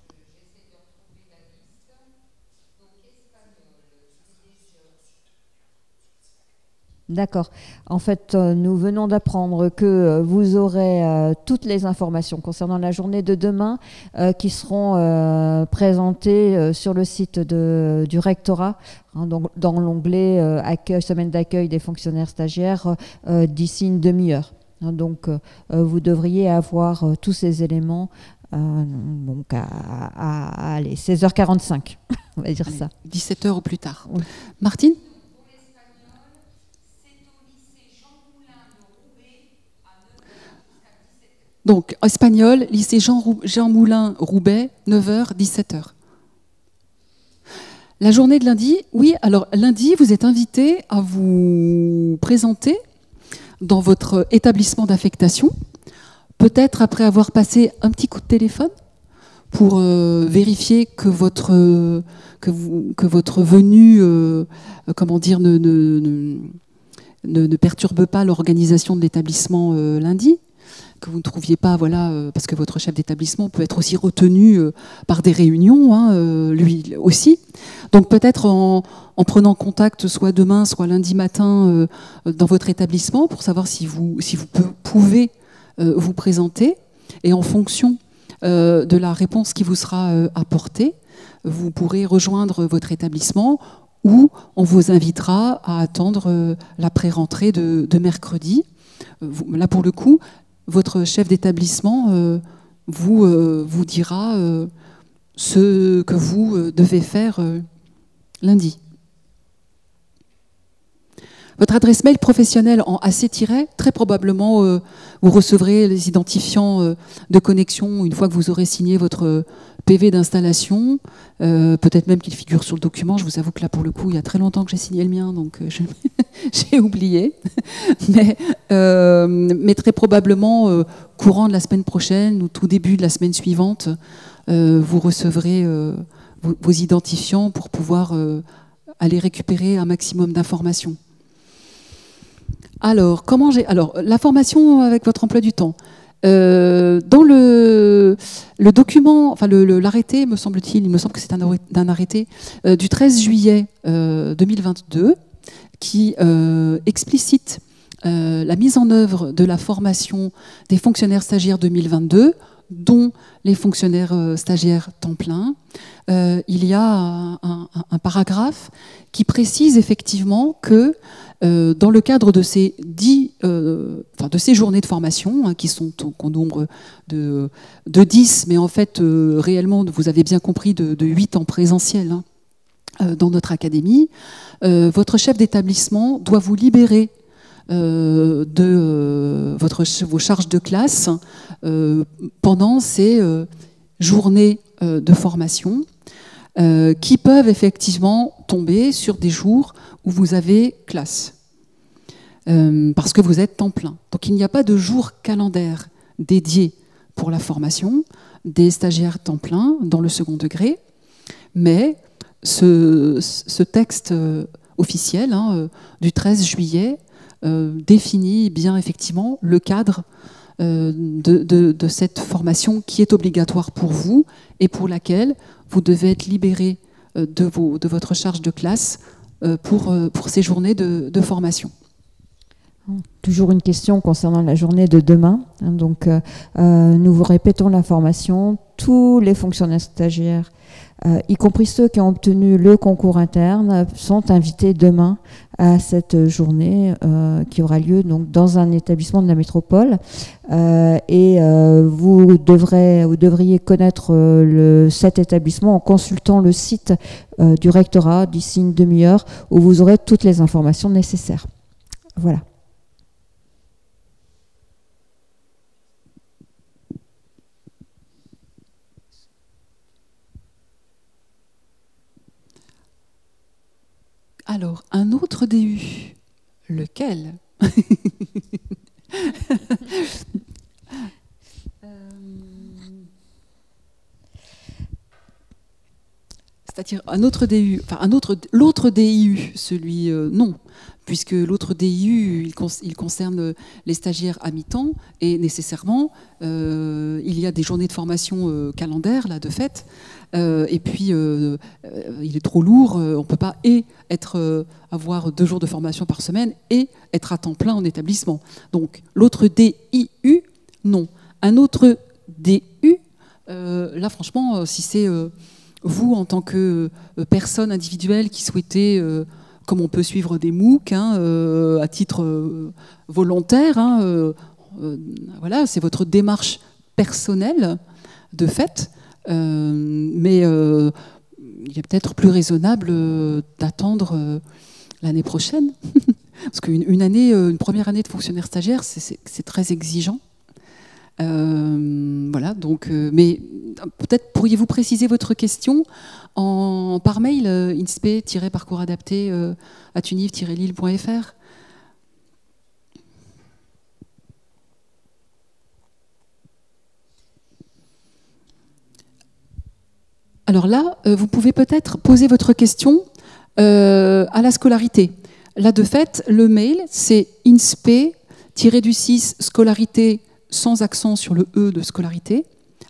D'accord. En fait, nous venons d'apprendre que vous aurez toutes les informations concernant la journée de demain qui seront présentées sur le site du rectorat, hein, donc dans l'onglet accueil, semaine d'accueil des fonctionnaires stagiaires d'ici une demi-heure. Hein, donc, vous devriez avoir tous ces éléments donc à allez, 16h45, on va dire Allez, ça. 17h au plus tard. Oui. Martine? Donc, espagnol, lycée Jean Moulin, Roubaix, 9h, 17h. La journée de lundi, oui, alors lundi, vous êtes invité à vous présenter dans votre établissement d'affectation, peut-être après avoir passé un petit coup de téléphone pour vérifier que votre venue, comment dire, ne perturbe pas l'organisation de l'établissement lundi, que vous ne trouviez pas, voilà, parce que votre chef d'établissement peut être aussi retenu par des réunions, hein, lui aussi. Donc peut-être en prenant contact soit demain, soit lundi matin dans votre établissement pour savoir si vous pouvez vous présenter, et en fonction de la réponse qui vous sera apportée, vous pourrez rejoindre votre établissement, ou on vous invitera à attendre la pré-rentrée de mercredi. Là, pour le coup, votre chef d'établissement vous dira ce que vous devez faire lundi. Votre adresse mail professionnelle en AC-, très probablement, vous recevrez les identifiants de connexion une fois que vous aurez signé votre PV d'installation. Peut-être même qu'il figure sur le document. Je vous avoue que là, pour le coup, il y a très longtemps que j'ai signé le mien, donc j'ai oublié. Mais très probablement, courant de la semaine prochaine ou tout début de la semaine suivante, vous recevrez vos identifiants pour pouvoir aller récupérer un maximum d'informations. Alors, la formation avec votre emploi du temps. Dans le document, enfin l'arrêté, me semble-t-il, il me semble que c'est un arrêté du 13 juillet 2022 qui explicite la mise en œuvre de la formation des fonctionnaires stagiaires 2022, dont les fonctionnaires stagiaires temps plein. Il y a un paragraphe qui précise effectivement que dans le cadre de ces de ces journées de formation, hein, qui sont au nombre de 10, mais en fait réellement, vous avez bien compris, de 8 en présentiel, hein, dans notre académie, votre chef d'établissement doit vous libérer de vos charges de classe pendant ces journées de formation qui peuvent effectivement tomber sur des jours où vous avez classe, parce que vous êtes temps plein. Donc il n'y a pas de jour calendaire dédié pour la formation des stagiaires temps plein dans le second degré, mais ce texte officiel, hein, du 13 juillet définit bien effectivement le cadre de cette formation qui est obligatoire pour vous et pour laquelle vous devez être libéré de votre charge de classe pour ces journées de formation. Toujours une question concernant la journée de demain. Hein, donc, nous vous répétons l'information. Tous les fonctionnaires stagiaires, y compris ceux qui ont obtenu le concours interne, sont invités demain à cette journée qui aura lieu donc, dans un établissement de la métropole. Vous devriez connaître cet établissement en consultant le site du rectorat d'ici une demi-heure où vous aurez toutes les informations nécessaires. Voilà. Alors, un autre DU, lequel? C'est-à-dire un autre DU, enfin l'autre DIU, celui non, puisque l'autre DIU, il concerne les stagiaires à mi-temps et nécessairement il y a des journées de formation calendaires là de fait, et puis il est trop lourd, on ne peut pas avoir 2 jours de formation par semaine et être à temps plein en établissement. Donc l'autre DIU, non. Un autre DU, là franchement, si c'est vous, en tant que personne individuelle qui souhaitez, comme on peut suivre des MOOC à titre volontaire, voilà, c'est votre démarche personnelle de fait, mais il est peut-être plus raisonnable d'attendre l'année prochaine, parce une première année de fonctionnaire stagiaire, c'est très exigeant. Voilà, donc, mais peut-être pourriez-vous préciser votre question par mail, inspe-parcoursadapté@univ-lille.fr. Alors là, vous pouvez peut-être poser votre question à la scolarité. Là, de fait, le mail, c'est inspe-du6 scolarité sans accent sur le E de scolarité,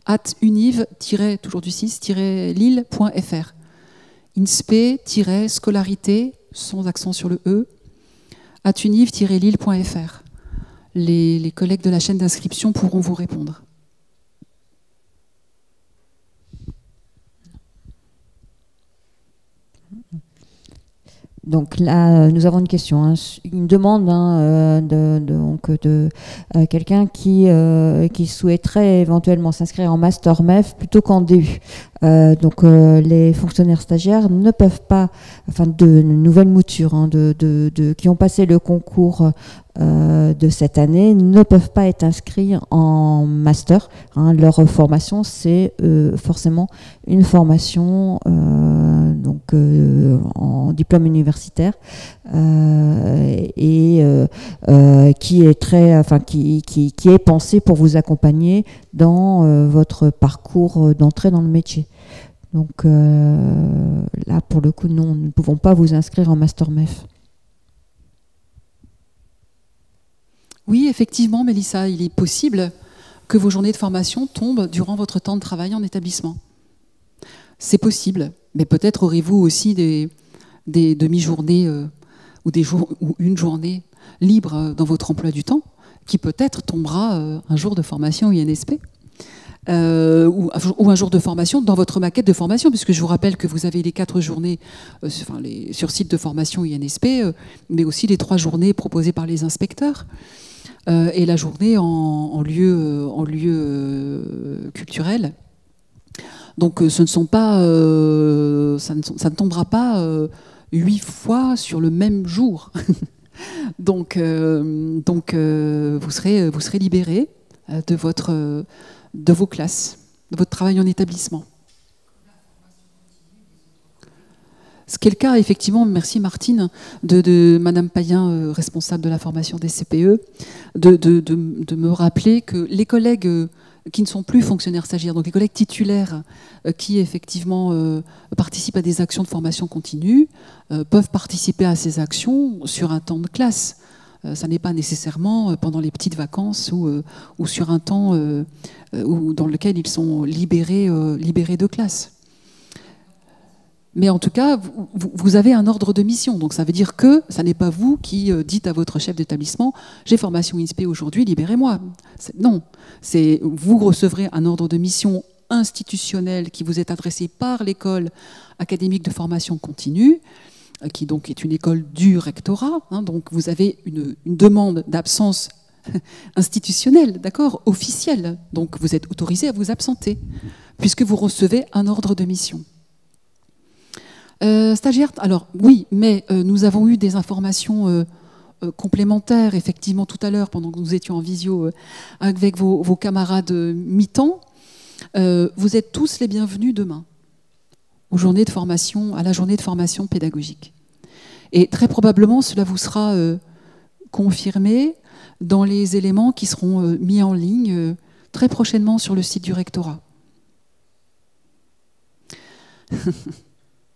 @univ-lille.fr. inspe-scolarité, sans accent sur le E, @univ-lille.fr. Les collègues de la chaîne d'inscription pourront vous répondre. Donc là, nous avons une question, une demande de quelqu'un qui souhaiterait éventuellement s'inscrire en Master MEF plutôt qu'en DU. Donc les fonctionnaires stagiaires ne peuvent pas, enfin de nouvelles moutures qui ont passé le concours de cette année ne peuvent pas être inscrits en master. Leur formation, c'est forcément une formation en diplôme universitaire et qui est qui est pensée pour vous accompagner dans votre parcours d'entrée dans le métier. Donc là, pour le coup, nous ne pouvons pas vous inscrire en Master MEF. Oui, effectivement, Mélissa, il est possible que vos journées de formation tombent durant votre temps de travail en établissement. C'est possible, mais peut-être aurez-vous aussi des demi-journées ou une journée libre dans votre emploi du temps qui peut-être tombera un jour de formation INSP ou un jour de formation dans votre maquette de formation, puisque je vous rappelle que vous avez les 4 journées sur site de formation INSP, mais aussi les 3 journées proposées par les inspecteurs. Et la journée en lieu culturel. Donc ça ne tombera pas 8 fois sur le même jour. donc vous serez libéré de vos classes, de votre travail en établissement. Ce qui est le cas, effectivement, merci Martine, de Madame Payen, responsable de la formation des CPE, de me rappeler que les collègues qui ne sont plus fonctionnaires stagiaires, donc les collègues titulaires qui effectivement participent à des actions de formation continue, peuvent participer à ces actions sur un temps de classe. Ça n'est pas nécessairement pendant les petites vacances ou sur un temps dans lequel ils sont libérés de classe. Mais en tout cas, vous avez un ordre de mission. Donc ça veut dire que ça n'est pas vous qui dites à votre chef d'établissement « j'ai formation INSPE aujourd'hui, libérez-moi ». Non, vous recevrez un ordre de mission institutionnel qui vous est adressé par l'école académique de formation continue, qui donc est une école du rectorat. Donc vous avez une demande d'absence institutionnelle, d'accord, officielle. Donc vous êtes autorisé à vous absenter, puisque vous recevez un ordre de mission. Stagiaire, alors oui, mais nous avons eu des informations complémentaires, effectivement, tout à l'heure, pendant que nous étions en visio avec vos camarades mi-temps. Vous êtes tous les bienvenus demain à la journée de formation pédagogique. Et très probablement, cela vous sera confirmé dans les éléments qui seront mis en ligne très prochainement sur le site du rectorat.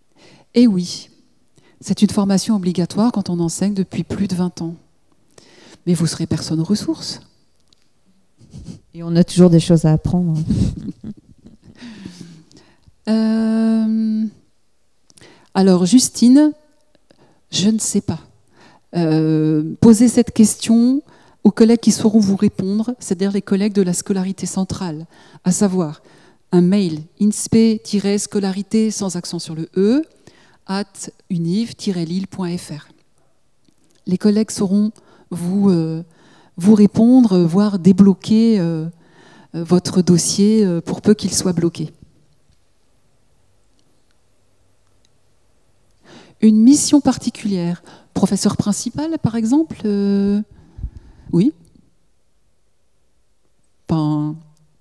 Et oui, c'est une formation obligatoire quand on enseigne depuis plus de 20 ans. Mais vous serez personne ressource. Et on a toujours des choses à apprendre. Alors, Justine, je ne sais pas. Posez cette question aux collègues qui sauront vous répondre, c'est-à-dire les collègues de la scolarité centrale, à savoir un mail inspe-scolarité sans accent sur le E @univ-lille.fr. Les collègues sauront vous répondre, voire débloquer votre dossier pour peu qu'il soit bloqué. Une mission particulière, professeur principal par exemple, oui. Ben,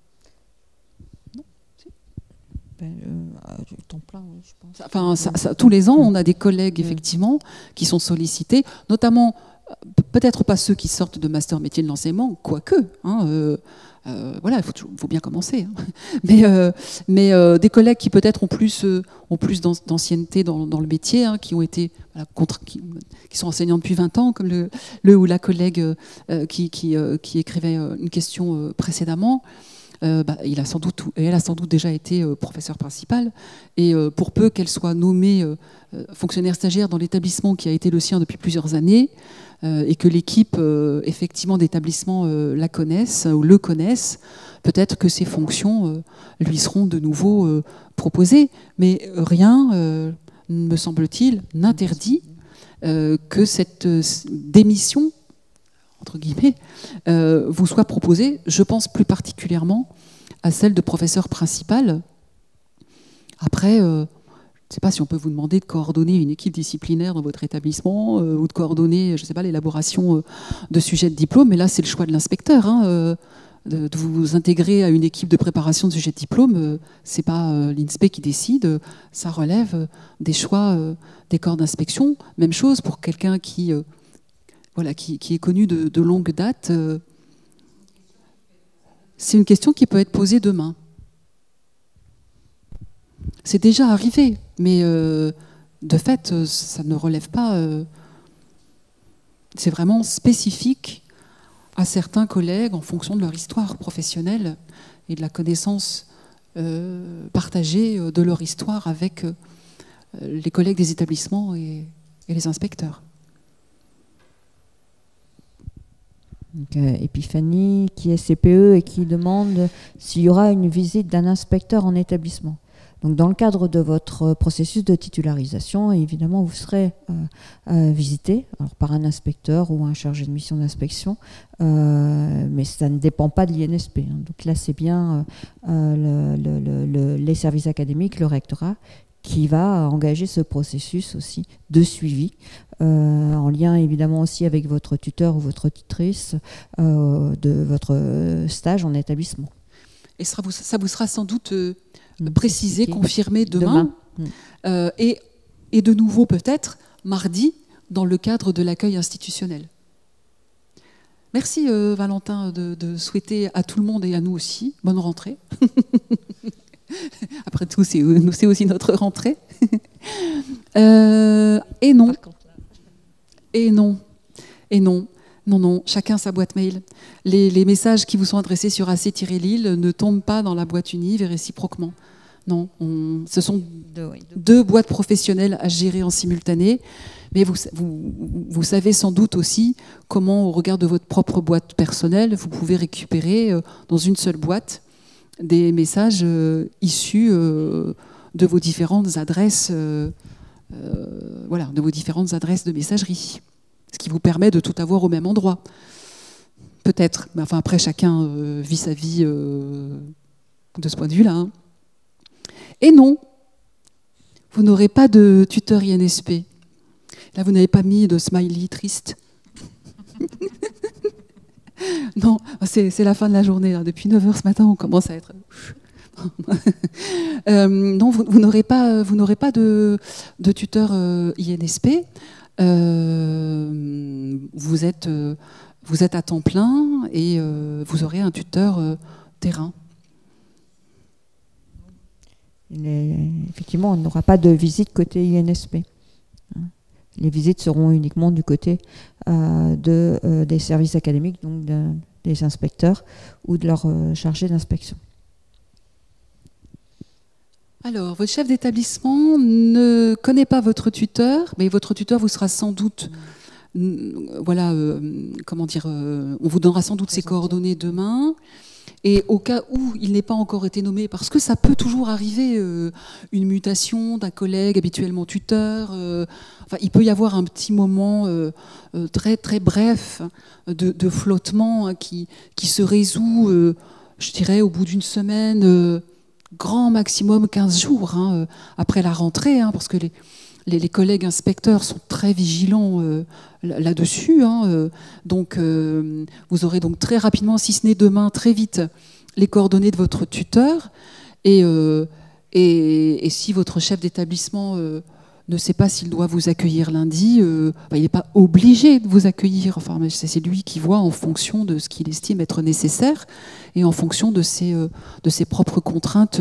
Temps plein, oui, je pense. enfin, tous les ans, on a des collègues effectivement qui sont sollicités, notamment peut-être pas ceux qui sortent de master métier de l'enseignement, quoique. Voilà, il faut bien commencer. Hein. Mais des collègues qui peut-être ont plus d'ancienneté dans le métier, hein, qui ont été qui sont enseignants depuis 20 ans, comme le ou la collègue qui écrivait une question précédemment. Elle a sans doute déjà été professeure principale, et pour peu qu'elle soit nommée fonctionnaire stagiaire dans l'établissement qui a été le sien depuis plusieurs années, et que l'équipe effectivement d'établissement la connaisse ou le connaisse, peut-être que ces fonctions lui seront de nouveau proposées. Mais rien, me semble-t-il, n'interdit que cette démission, entre guillemets, vous soit proposée. Je pense plus particulièrement à celle de professeur principal. Après, je ne sais pas si on peut vous demander de coordonner une équipe disciplinaire dans votre établissement ou de coordonner, je ne sais pas, l'élaboration de sujets de diplôme, mais là, c'est le choix de l'inspecteur. Hein, de vous intégrer à une équipe de préparation de sujets de diplôme, ce n'est pas l'INSPE qui décide, ça relève des choix des corps d'inspection. Même chose pour quelqu'un qui est connu de longue date. C'est une question qui peut être posée demain. C'est déjà arrivé, mais de fait, ça ne relève pas. C'est vraiment spécifique à certains collègues en fonction de leur histoire professionnelle et de la connaissance partagée de leur histoire avec les collègues des établissements et les inspecteurs. Donc, Épiphanie, qui est CPE et qui demande s'il y aura une visite d'un inspecteur en établissement. Donc, dans le cadre de votre processus de titularisation, évidemment, vous serez visité alors, par un inspecteur ou un chargé de mission d'inspection, mais ça ne dépend pas de l'INSP. Hein. Donc là, c'est bien les services académiques, le rectorat, qui va engager ce processus aussi de suivi, en lien évidemment aussi avec votre tuteur ou votre tutrice de votre stage en établissement. Et ça vous sera sans doute précisé, confirmé demain. Et de nouveau peut-être mardi dans le cadre de l'accueil institutionnel. Merci Valentin de souhaiter à tout le monde et à nous aussi bonne rentrée. Après tout, c'est aussi notre rentrée. Et non. Chacun sa boîte mail. Les messages qui vous sont adressés sur AC-Lille ne tombent pas dans la boîte Univ et réciproquement. Non, ce sont deux boîtes professionnelles à gérer en simultané. Mais vous savez sans doute aussi comment, au regard de votre propre boîte personnelle, vous pouvez récupérer dans une seule boîte des messages issus de vos différentes adresses, de vos différentes adresses de messagerie, ce qui vous permet de tout avoir au même endroit. Peut-être, mais enfin après chacun vit sa vie de ce point de vue-là. Hein. Et non, vous n'aurez pas de tuteur INSP. Là, vous n'avez pas mis de smiley triste. Non, c'est la fin de la journée. Là. Depuis 9h ce matin, on commence à être... non, vous n'aurez pas de tuteur INSP. Vous êtes à temps plein et vous aurez un tuteur terrain. Effectivement, on n'aura pas de visite côté INSP. Les visites seront uniquement du côté des services académiques, donc des inspecteurs ou de leurs chargés d'inspection. Alors, votre chef d'établissement ne connaît pas votre tuteur, mais votre tuteur vous sera sans doute, voilà, comment dire, on vous donnera sans doute ses coordonnées demain. Et au cas où il n'est pas encore été nommé, parce que ça peut toujours arriver, une mutation d'un collègue habituellement tuteur, enfin, il peut y avoir un petit moment très très bref de flottement, hein, qui se résout, je dirais, au bout d'une semaine, grand maximum 15 jours, hein, après la rentrée, hein, parce que les collègues inspecteurs sont très vigilants là-dessus, hein, donc vous aurez donc très rapidement, si ce n'est demain, très vite, les coordonnées de votre tuteur, et si votre chef d'établissement ne sait pas s'il doit vous accueillir lundi, il n'est pas obligé de vous accueillir, enfin, c'est lui qui voit en fonction de ce qu'il estime être nécessaire et en fonction de ses propres contraintes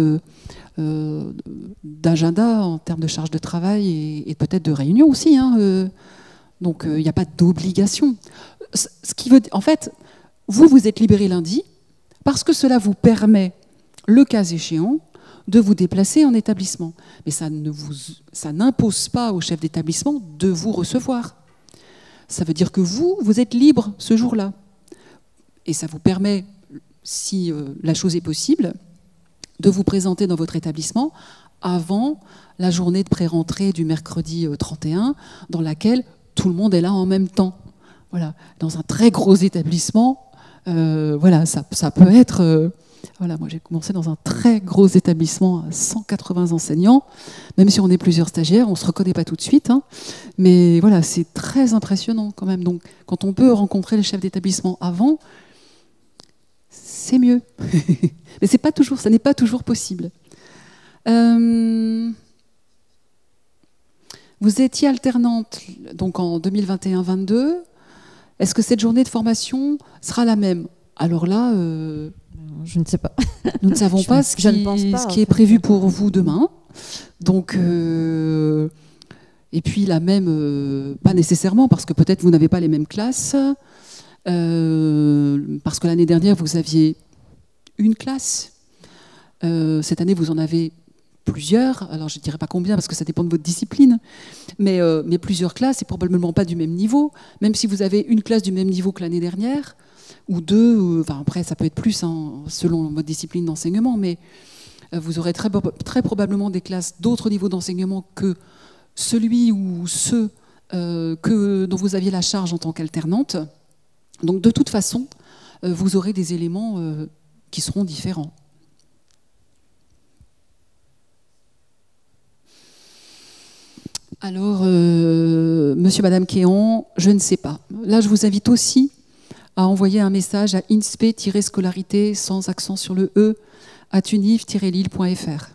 d'agenda en termes de charge de travail et peut-être de réunion aussi, hein, donc il n'y a pas d'obligation. Ce qui veut, en fait, vous êtes libéré lundi parce que cela vous permet, le cas échéant, de vous déplacer en établissement. Mais ça n'impose pas au chef d'établissement de vous recevoir. Ça veut dire que vous êtes libre ce jour-là. Et ça vous permet, si la chose est possible, de vous présenter dans votre établissement avant la journée de pré-rentrée du mercredi 31, dans laquelle tout le monde est là en même temps. Voilà. Dans un très gros établissement, voilà, ça peut être... voilà, moi j'ai commencé dans un très gros établissement à 180 enseignants, même si on est plusieurs stagiaires, on ne se reconnaît pas tout de suite, hein, mais voilà, c'est très impressionnant quand même. Donc quand on peut rencontrer les chefs d'établissement avant, c'est mieux. Mais ça n'est pas toujours possible. Vous étiez alternante donc en 2021-22. Est-ce que cette journée de formation sera la même? Alors là, je ne sais pas. Nous ne savons pas ce qui est prévu pour vous demain. Donc, et puis la même, pas nécessairement, parce que peut-être vous n'avez pas les mêmes classes, parce que l'année dernière, vous aviez une classe. Cette année, vous en avez plusieurs. Alors, je ne dirais pas combien, parce que ça dépend de votre discipline, mais plusieurs classes, et probablement pas du même niveau. Même si vous avez une classe du même niveau que l'année dernière, ou deux, enfin après ça peut être plus, hein, selon votre discipline d'enseignement, mais vous aurez très probablement des classes d'autres niveaux d'enseignement que celui ou ceux dont vous aviez la charge en tant qu'alternante. Donc de toute façon, vous aurez des éléments qui seront différents. Alors, monsieur, madame Kéan, je ne sais pas. Là, je vous invite aussi à envoyer un message à inspe-scolarité, sans accent sur le E, @unif-lille.fr.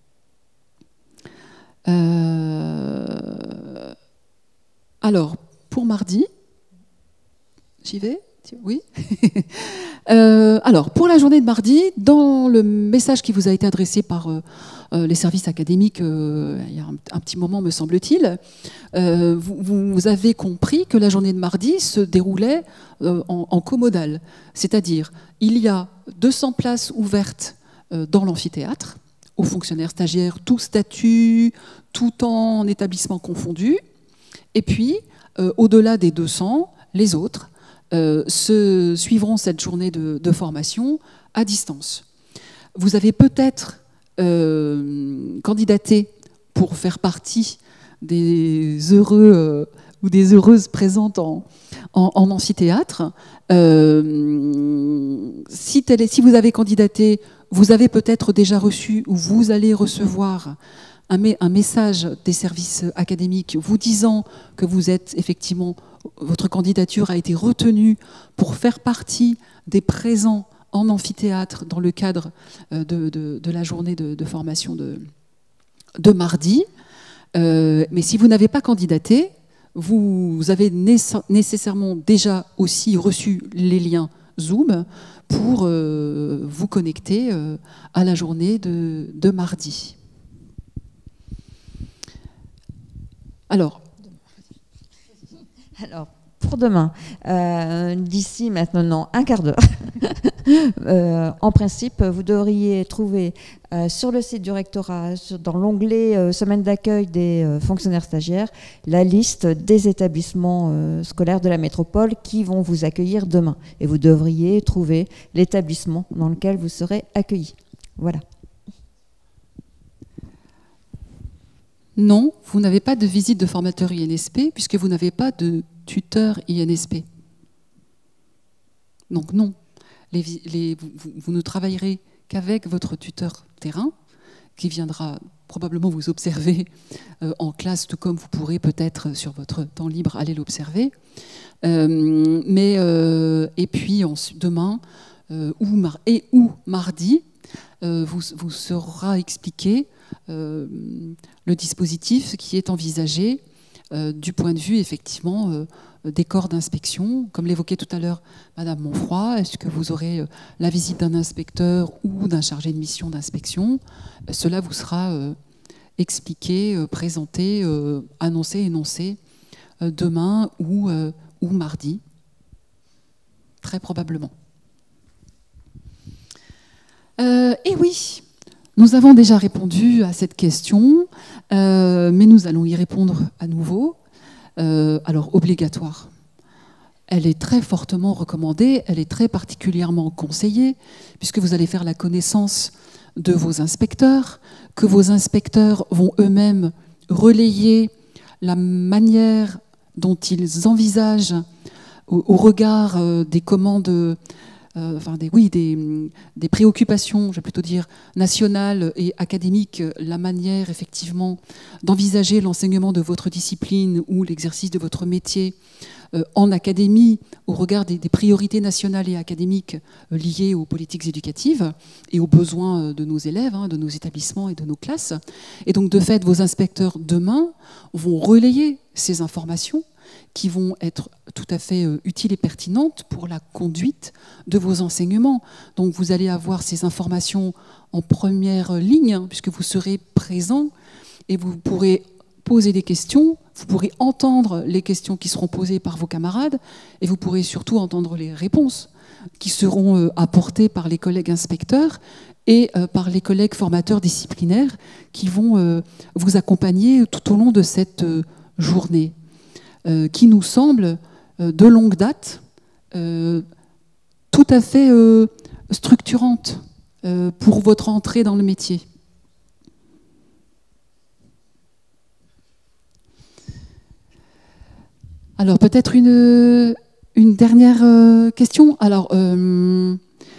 Alors, pour mardi, j'y vais? Oui. Alors, pour la journée de mardi, dans le message qui vous a été adressé par les services académiques, il y a un petit moment, me semble-t-il, vous avez compris que la journée de mardi se déroulait en comodal. C'est-à-dire, il y a 200 places ouvertes dans l'amphithéâtre, aux fonctionnaires stagiaires, tout statut, tout en établissement confondu. Et puis, au-delà des 200, les autres suivront cette journée de formation à distance. Vous avez peut-être candidaté pour faire partie des heureux ou des heureuses présentes en amphithéâtre. Si vous avez candidaté, vous avez peut-être déjà reçu ou vous allez recevoir un message des services académiques vous disant que vous êtes effectivement, votre candidature a été retenue pour faire partie des présents en amphithéâtre dans le cadre de la journée de formation de mardi. Mais si vous n'avez pas candidaté, vous avez nécessairement déjà aussi reçu les liens Zoom pour vous connecter à la journée de mardi. Alors, pour demain, d'ici maintenant un quart d'heure, en principe, vous devriez trouver sur le site du rectorat, dans l'onglet semaine d'accueil des fonctionnaires stagiaires, la liste des établissements scolaires de la métropole qui vont vous accueillir demain. Et vous devriez trouver l'établissement dans lequel vous serez accueillis. Voilà. non, vous n'avez pas de visite de formateur INSP puisque vous n'avez pas de tuteur INSP. Donc non, vous ne travaillerez qu'avec votre tuteur terrain qui viendra probablement vous observer en classe, tout comme vous pourrez peut-être sur votre temps libre aller l'observer. Et puis demain ou mardi, vous sera expliqué le dispositif qui est envisagé du point de vue effectivement des corps d'inspection. Comme l'évoquait tout à l'heure Madame Monfroy, est-ce que vous aurez la visite d'un inspecteur ou d'un chargé de mission d'inspection? Cela vous sera expliqué, présenté, annoncé, énoncé demain ou mardi, très probablement. Et oui, nous avons déjà répondu à cette question, mais nous allons y répondre à nouveau. Alors, obligatoire. Elle est très fortement recommandée, elle est très particulièrement conseillée, puisque vous allez faire la connaissance de vos inspecteurs, que vos inspecteurs vont eux-mêmes relayer la manière dont ils envisagent, au regard des commandes, des préoccupations, je vais plutôt dire, nationales et académiques, la manière effectivement d'envisager l'enseignement de votre discipline ou l'exercice de votre métier en académie, au regard des priorités nationales et académiques liées aux politiques éducatives et aux besoins de nos élèves, de nos établissements et de nos classes. Et donc, de fait, vos inspecteurs demain vont relayer ces informations qui vont être tout à fait utiles et pertinentes pour la conduite de vos enseignements. Donc vous allez avoir ces informations en première ligne, puisque vous serez présent et vous pourrez poser des questions, vous pourrez entendre les questions qui seront posées par vos camarades et vous pourrez surtout entendre les réponses qui seront apportées par les collègues inspecteurs et par les collègues formateurs disciplinaires qui vont vous accompagner tout au long de cette journée. Qui nous semble de longue date tout à fait structurante pour votre entrée dans le métier. Alors peut-être une dernière question. Alors, dans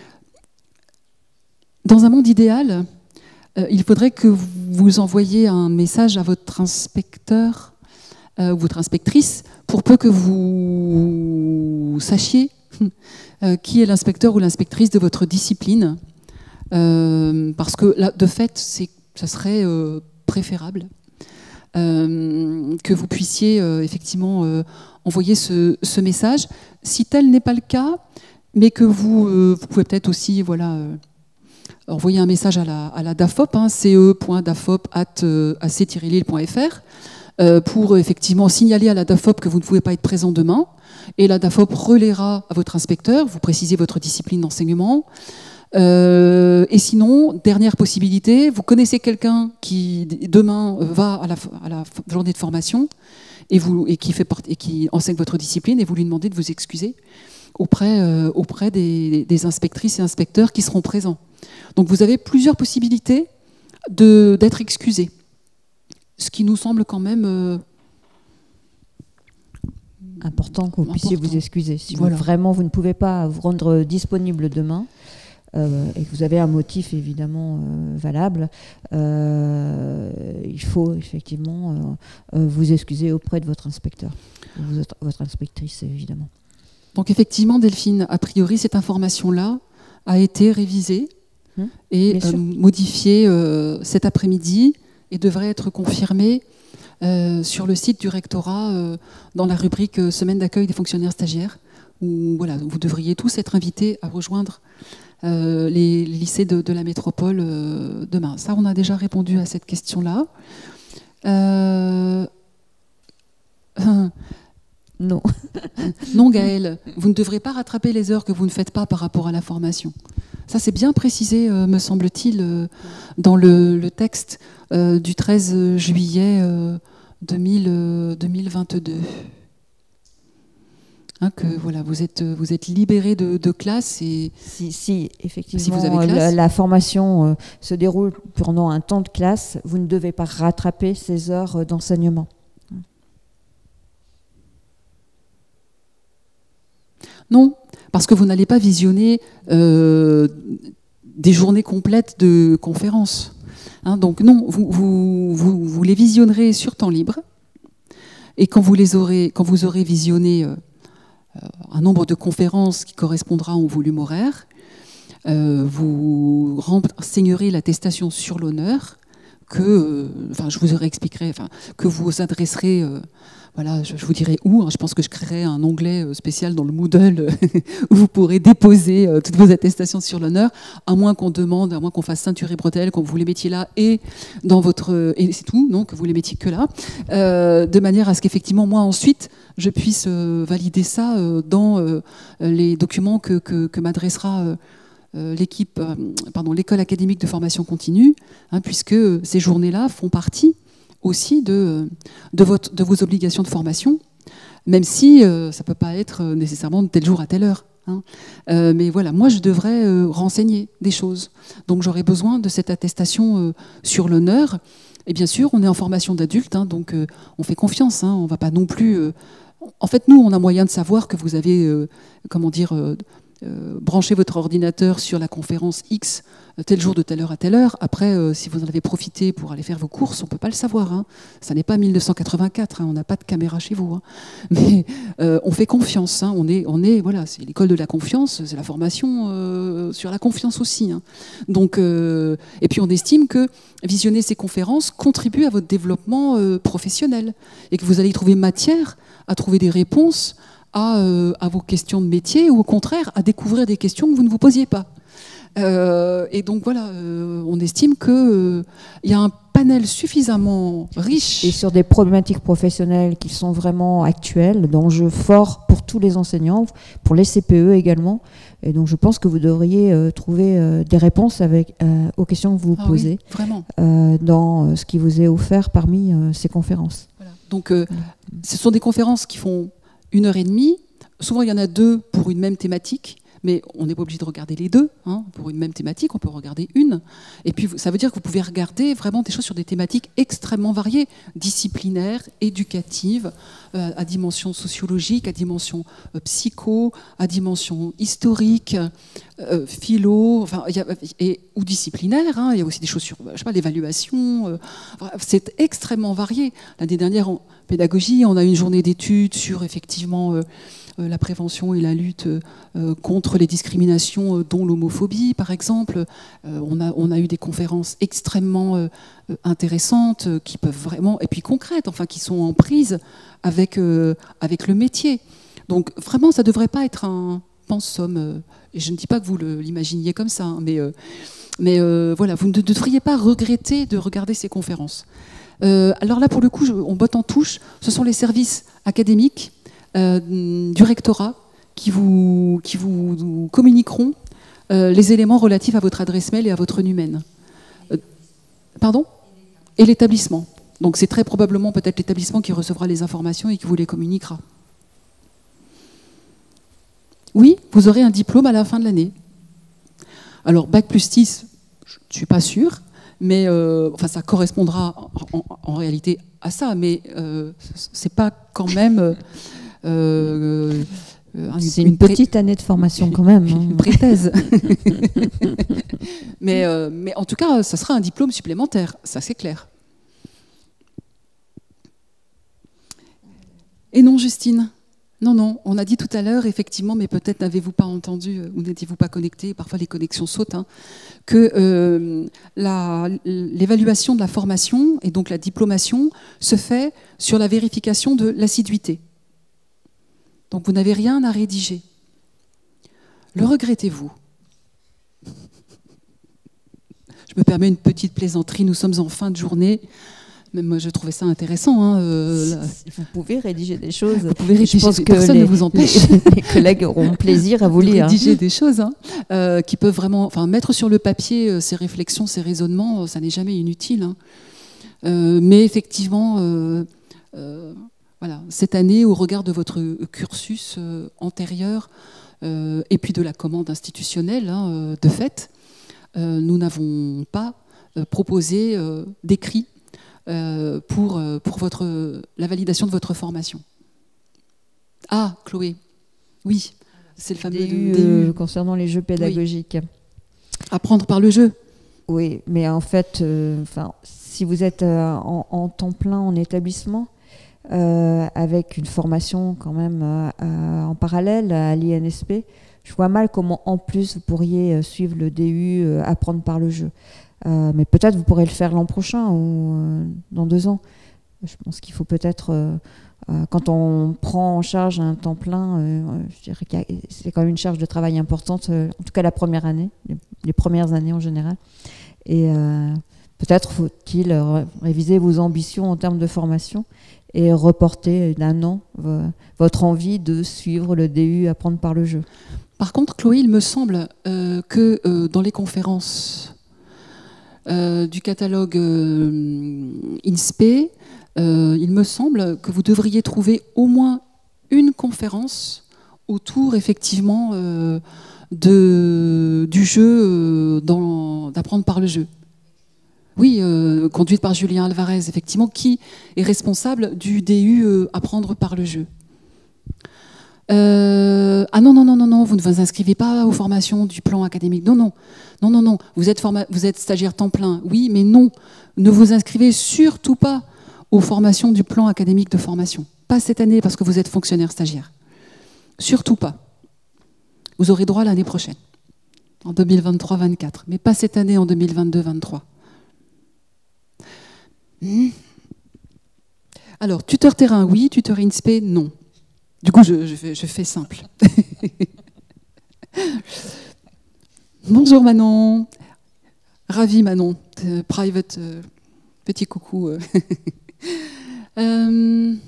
un monde idéal, il faudrait que vous envoyiez un message à votre inspecteur ou votre inspectrice, pour peu que vous sachiez qui est l'inspecteur ou l'inspectrice de votre discipline, parce que là, de fait, ça serait préférable que vous puissiez effectivement envoyer ce message. Si tel n'est pas le cas, mais que vous pouvez peut-être aussi envoyer un message à la DAFOP, ce.dafop@ac-lille.fr, pour effectivement signaler à la DAFOP que vous ne pouvez pas être présent demain. Et la DAFOP relaiera à votre inspecteur, vous précisez votre discipline d'enseignement. Et sinon, dernière possibilité, vous connaissez quelqu'un qui demain va à la journée de formation et qui enseigne votre discipline et vous lui demandez de vous excuser auprès des inspectrices et inspecteurs qui seront présents. Donc vous avez plusieurs possibilités d'être excusé. Ce qui nous semble quand même important que vous puissiez vous excuser. Si vraiment vous ne pouvez pas vous rendre disponible demain et que vous avez un motif évidemment valable, il faut effectivement vous excuser auprès de votre inspecteur, votre inspectrice évidemment. Donc effectivement, Delphine, a priori cette information-là a été révisée et modifiée cet après-midi et devrait être confirmée sur le site du rectorat dans la rubrique Semaine d'accueil des fonctionnaires stagiaires, où vous devriez tous être invités à rejoindre les lycées de la métropole demain. Ça, on a déjà répondu à cette question-là. Non. Non, Gaëlle, vous ne devrez pas rattraper les heures que vous ne faites pas par rapport à la formation. Ça, c'est bien précisé, me semble-t-il, dans le texte du 13 juillet 2022. Hein, que voilà, vous êtes libéré de classe et Si effectivement si vous avez classe. la formation se déroule pendant un temps de classe, vous ne devez pas rattraper ces heures d'enseignement. Non, parce que vous n'allez pas visionner des journées complètes de conférences. Hein, donc non, vous les visionnerez sur temps libre. Et quand vous aurez visionné un nombre de conférences qui correspondra au volume horaire, vous renseignerez l'attestation sur l'honneur que, je vous expliquerai, que vous adresserez. Voilà, je vous dirai où. Hein, je pense que je créerai un onglet spécial dans le Moodle où vous pourrez déposer toutes vos attestations sur l'honneur, à moins qu'on fasse ceinture et bretelles, quand vous les mettiez là et dans votre et c'est tout, non, que vous les mettiez que là, de manière à ce qu'effectivement moi ensuite je puisse valider ça dans les documents que m'adressera l'école académique de formation continue, hein, puisque ces journées-là font partie aussi de vos obligations de formation, même si ça ne peut pas être nécessairement de tel jour à telle heure. Hein. Mais voilà, moi je devrais renseigner des choses. Donc j'aurais besoin de cette attestation sur l'honneur. Et bien sûr, on est en formation d'adulte, hein, donc on fait confiance. Hein, on ne va pas non plus... En fait, nous, on a moyen de savoir que vous avez, branchez votre ordinateur sur la conférence X tel jour de telle heure à telle heure. Après, si vous en avez profité pour aller faire vos courses, on ne peut pas le savoir. Hein. Ça n'est pas 1984, hein, on n'a pas de caméra chez vous. Hein. Mais on fait confiance. Hein. On est, voilà, c'est l'école de la confiance, c'est la formation sur la confiance aussi. Hein. Donc, et puis on estime que visionner ces conférences contribue à votre développement professionnel et que vous allez y trouver matière à trouver des réponses à vos questions de métier ou au contraire à découvrir des questions que vous ne vous posiez pas. Et donc voilà, on estime qu'il y a un panel suffisamment riche. Et sur des problématiques professionnelles qui sont vraiment actuelles, d'enjeux forts pour tous les enseignants, pour les CPE également. Et donc je pense que vous devriez trouver des réponses aux questions que vous posez, oui, vraiment. Dans ce qui vous est offert parmi ces conférences. Voilà. Donc ce sont des conférences qui font 1h30. Souvent, il y en a 2 pour une même thématique, mais on n'est pas obligé de regarder les 2. Hein. Pour une même thématique, on peut regarder une. Et puis, ça veut dire que vous pouvez regarder vraiment des choses sur des thématiques extrêmement variées, disciplinaires, éducatives, à dimension sociologique, à dimension psycho, à dimension historique, philo, ou disciplinaire. Hein. Il y a aussi des choses sur, l'évaluation. C'est extrêmement varié. L'année dernière, en pédagogie, on a une journée d'études sur, effectivement, la prévention et la lutte contre les discriminations, dont l'homophobie, par exemple. On a eu des conférences extrêmement intéressantes, qui peuvent vraiment, et puis concrètes, qui sont en prise avec le métier. Donc vraiment, ça ne devrait pas être un pensum. Et je ne dis pas que vous l'imaginiez comme ça, hein, mais voilà, vous ne devriez pas regretter de regarder ces conférences. Alors là, pour le coup, on botte en touche. Ce sont les services académiques du rectorat qui vous communiqueront les éléments relatifs à votre adresse mail et à votre numen. Pardon ? Et l'établissement. Donc c'est très probablement peut-être l'établissement qui recevra les informations et qui vous les communiquera. Oui, vous aurez un diplôme à la fin de l'année. Alors Bac plus 10, je ne suis pas sûre, mais ça correspondra en réalité à ça, mais c'est pas quand même... c'est une petite année de formation quand même. Hein. Une pré-thèse. mais en tout cas, ça sera un diplôme supplémentaire, ça c'est clair. Et non, Justine, non, on a dit tout à l'heure, effectivement, mais peut-être n'avez-vous pas entendu ou n'étiez-vous pas connecté, parfois les connexions sautent, hein, que l'évaluation de la formation et donc la diplomation se fait sur la vérification de l'assiduité. Donc vous n'avez rien à rédiger. Le regrettez-vous ? Je me permets une petite plaisanterie, nous sommes en fin de journée. Même moi, je trouvais ça intéressant. Hein, vous pouvez rédiger des choses. Vous pouvez rédiger, je pense que personne ne vous empêche. Les collègues auront plaisir à vous lire. Rédiger des choses qui peuvent vraiment, mettre sur le papier ces réflexions, ces raisonnements, ça n'est jamais inutile. Hein. Mais effectivement, voilà, cette année, au regard de votre cursus antérieur et puis de la commande institutionnelle, hein, de fait, nous n'avons pas proposé d'écrit pour la validation de votre formation. Ah, Chloé, oui, c'est le fameux DU concernant les jeux pédagogiques. Oui. Apprendre par le jeu. Oui, mais en fait, si vous êtes en temps plein en établissement, avec une formation quand même en parallèle à l'INSP, je vois mal comment en plus vous pourriez suivre le DU apprendre par le jeu. Mais peut-être vous pourrez le faire l'an prochain ou dans 2 ans. Je pense qu'il faut peut-être, quand on prend en charge un temps plein, je dirais que c'est quand même une charge de travail importante, en tout cas la première année, les premières années en général. Et peut-être faut-il réviser vos ambitions en termes de formation et reporter d'1 an votre envie de suivre le DU apprendre par le jeu. Par contre, Chloé, il me semble que dans les conférences du catalogue INSPE, il me semble que vous devriez trouver au moins une conférence autour effectivement du jeu, d'apprendre par le jeu. Oui, conduite par Julien Alvarez, effectivement, qui est responsable du DU apprendre par le jeu. Ah non, vous ne vous inscrivez pas aux formations du plan académique. Non, vous êtes stagiaire temps plein. Oui, mais non, ne vous inscrivez surtout pas aux formations du plan académique de formation. Pas cette année parce que vous êtes fonctionnaire stagiaire. Surtout pas. Vous aurez droit l'année prochaine, en 2023-24, mais pas cette année en 2022-23. Alors, tuteur terrain, oui, tuteur INSPE, non. Du coup, je fais simple. Bonjour Manon. Ravie Manon. Private, petit coucou. Non,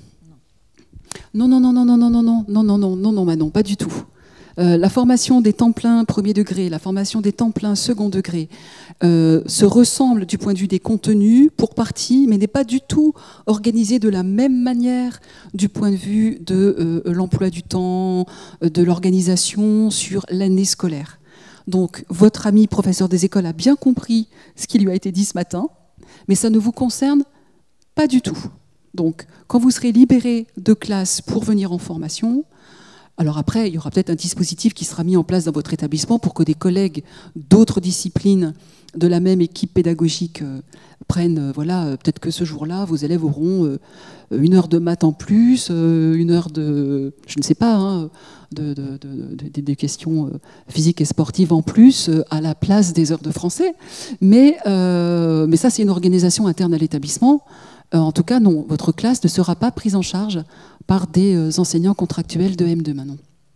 Manon, pas du tout. La formation des temps pleins premier degré, la formation des temps pleins second degré se ressemblent du point de vue des contenus pour partie, mais n'est pas du tout organisée de la même manière du point de vue de l'emploi du temps, de l'organisation sur l'année scolaire. Donc, votre ami professeur des écoles a bien compris ce qui lui a été dit ce matin, mais ça ne vous concerne pas du tout. Donc, quand vous serez libéré de classe pour venir en formation, alors après, il y aura peut-être un dispositif qui sera mis en place dans votre établissement pour que des collègues d'autres disciplines de la même équipe pédagogique prennent, voilà, peut-être que ce jour-là, vos élèves auront 1 heure de maths en plus, 1 heure de, je ne sais pas, hein, des questions physiques et sportives en plus, à la place des heures de français. Mais ça, c'est une organisation interne à l'établissement. En tout cas, non, votre classe ne sera pas prise en charge par des enseignants contractuels de M2 Manon.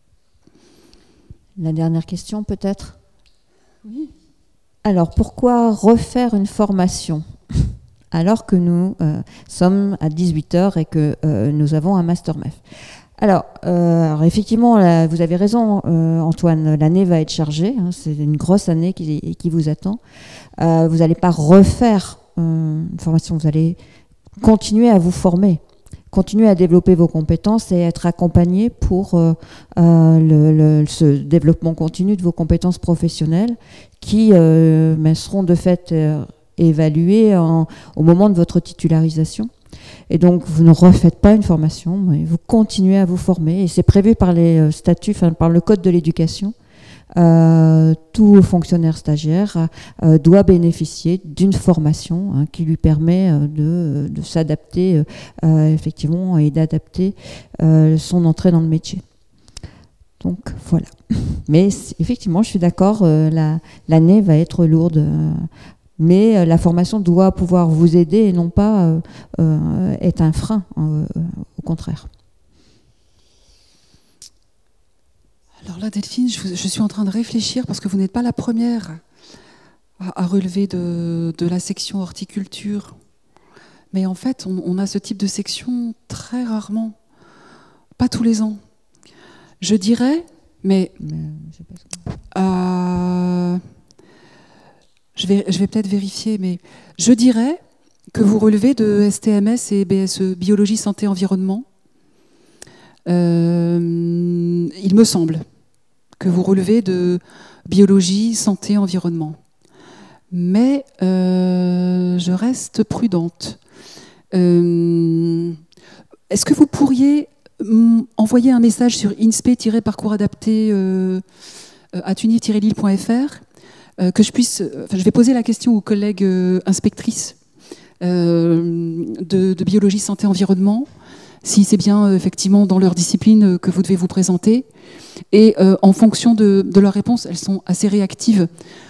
La dernière question, peut-être ? Oui. Alors, pourquoi refaire une formation alors que nous sommes à 18h et que nous avons un Master MEF ? Alors, effectivement, vous avez raison, Antoine, l'année va être chargée. Hein, c'est une grosse année qui vous attend. Vous n'allez pas refaire une formation, vous allez continuer à vous former, continuer à développer vos compétences et être accompagné pour ce développement continu de vos compétences professionnelles qui seront de fait évaluées au moment de votre titularisation. Et donc, vous ne refaites pas une formation, mais vous continuez à vous former. Et c'est prévu par les statuts, par le Code de l'éducation. Tout fonctionnaire stagiaire doit bénéficier d'une formation qui lui permet de s'adapter effectivement et d'adapter son entrée dans le métier. Donc voilà. Mais effectivement, je suis d'accord, l'année va être lourde, mais la formation doit pouvoir vous aider et non pas être un frein, au contraire. Alors là, Delphine, je suis en train de réfléchir parce que vous n'êtes pas la première à relever de la section horticulture. Mais en fait, on a ce type de section très rarement, pas tous les ans. Je dirais, mais je sais pas je vais peut-être vérifier, mais je dirais que vous relevez de STMS et BSE, Biologie, Santé, Environnement. Il me semble que vous relevez de Biologie, Santé, Environnement. Mais je reste prudente. Est-ce que vous pourriez envoyer un message sur inspe-parcours adapté @uni-lille.fr que je puisse... je vais poser la question aux collègues inspectrices de biologie, santé, environnement, si c'est bien effectivement dans leur discipline que vous devez vous présenter. Et en fonction de leurs réponses, elles sont assez réactives.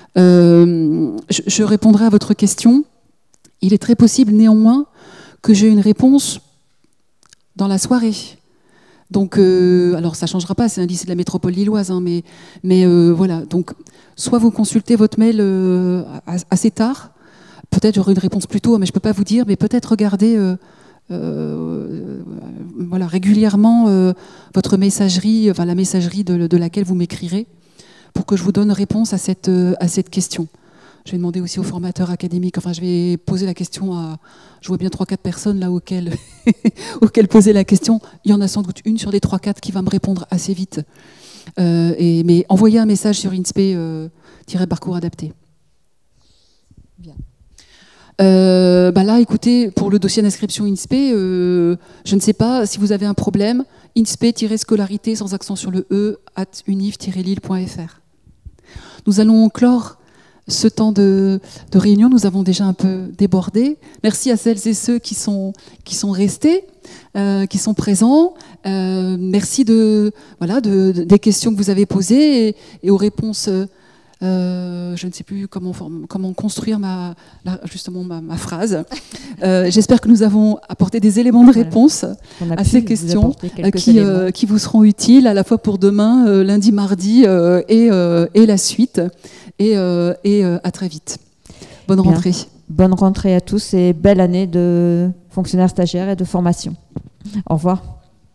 Je répondrai à votre question. Il est très possible néanmoins que j'ai une réponse dans la soirée. Donc, alors ça ne changera pas, c'est un lycée de la métropole lilloise, hein, mais voilà. Donc, soit vous consultez votre mail assez tard, peut-être j'aurai une réponse plus tôt, mais je ne peux pas vous dire, mais peut-être regardez voilà, régulièrement votre messagerie, enfin la messagerie de laquelle vous m'écrirez, pour que je vous donne réponse à cette question. Je vais demander aussi aux formateurs académiques, enfin je vais poser la question à, je vois bien 3-4 personnes là auxquelles poser la question. Il y en a sans doute une sur les 3-4 qui va me répondre assez vite. Mais envoyez un message sur inspe-parcours adapté. Bien. Là, écoutez, pour le dossier d'inscription INSPE, je ne sais pas si vous avez un problème, inspe-scolarité sans accent sur le E @unif-lille.fr. Nous allons clore ce temps de réunion. Nous avons déjà un peu débordé. Merci à celles et ceux qui sont restés, qui sont présents. Merci des questions que vous avez posées et aux réponses. Je ne sais plus comment construire ma phrase. J'espère que nous avons apporté des éléments de réponse à ces questions qui vous seront utiles à la fois pour demain, lundi, mardi et la suite. Et à très vite. Bonne rentrée. Bien. Bonne rentrée à tous et belle année de fonctionnaires stagiaires et de formation. Au revoir.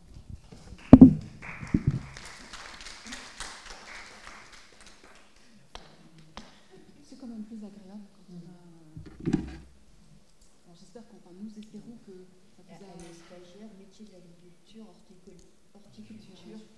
C'est quand même plus agréable quand on a... Alors, j'espère nous espérons que ça vous a... Stagiaire, métier de l'agriculture, horticulture.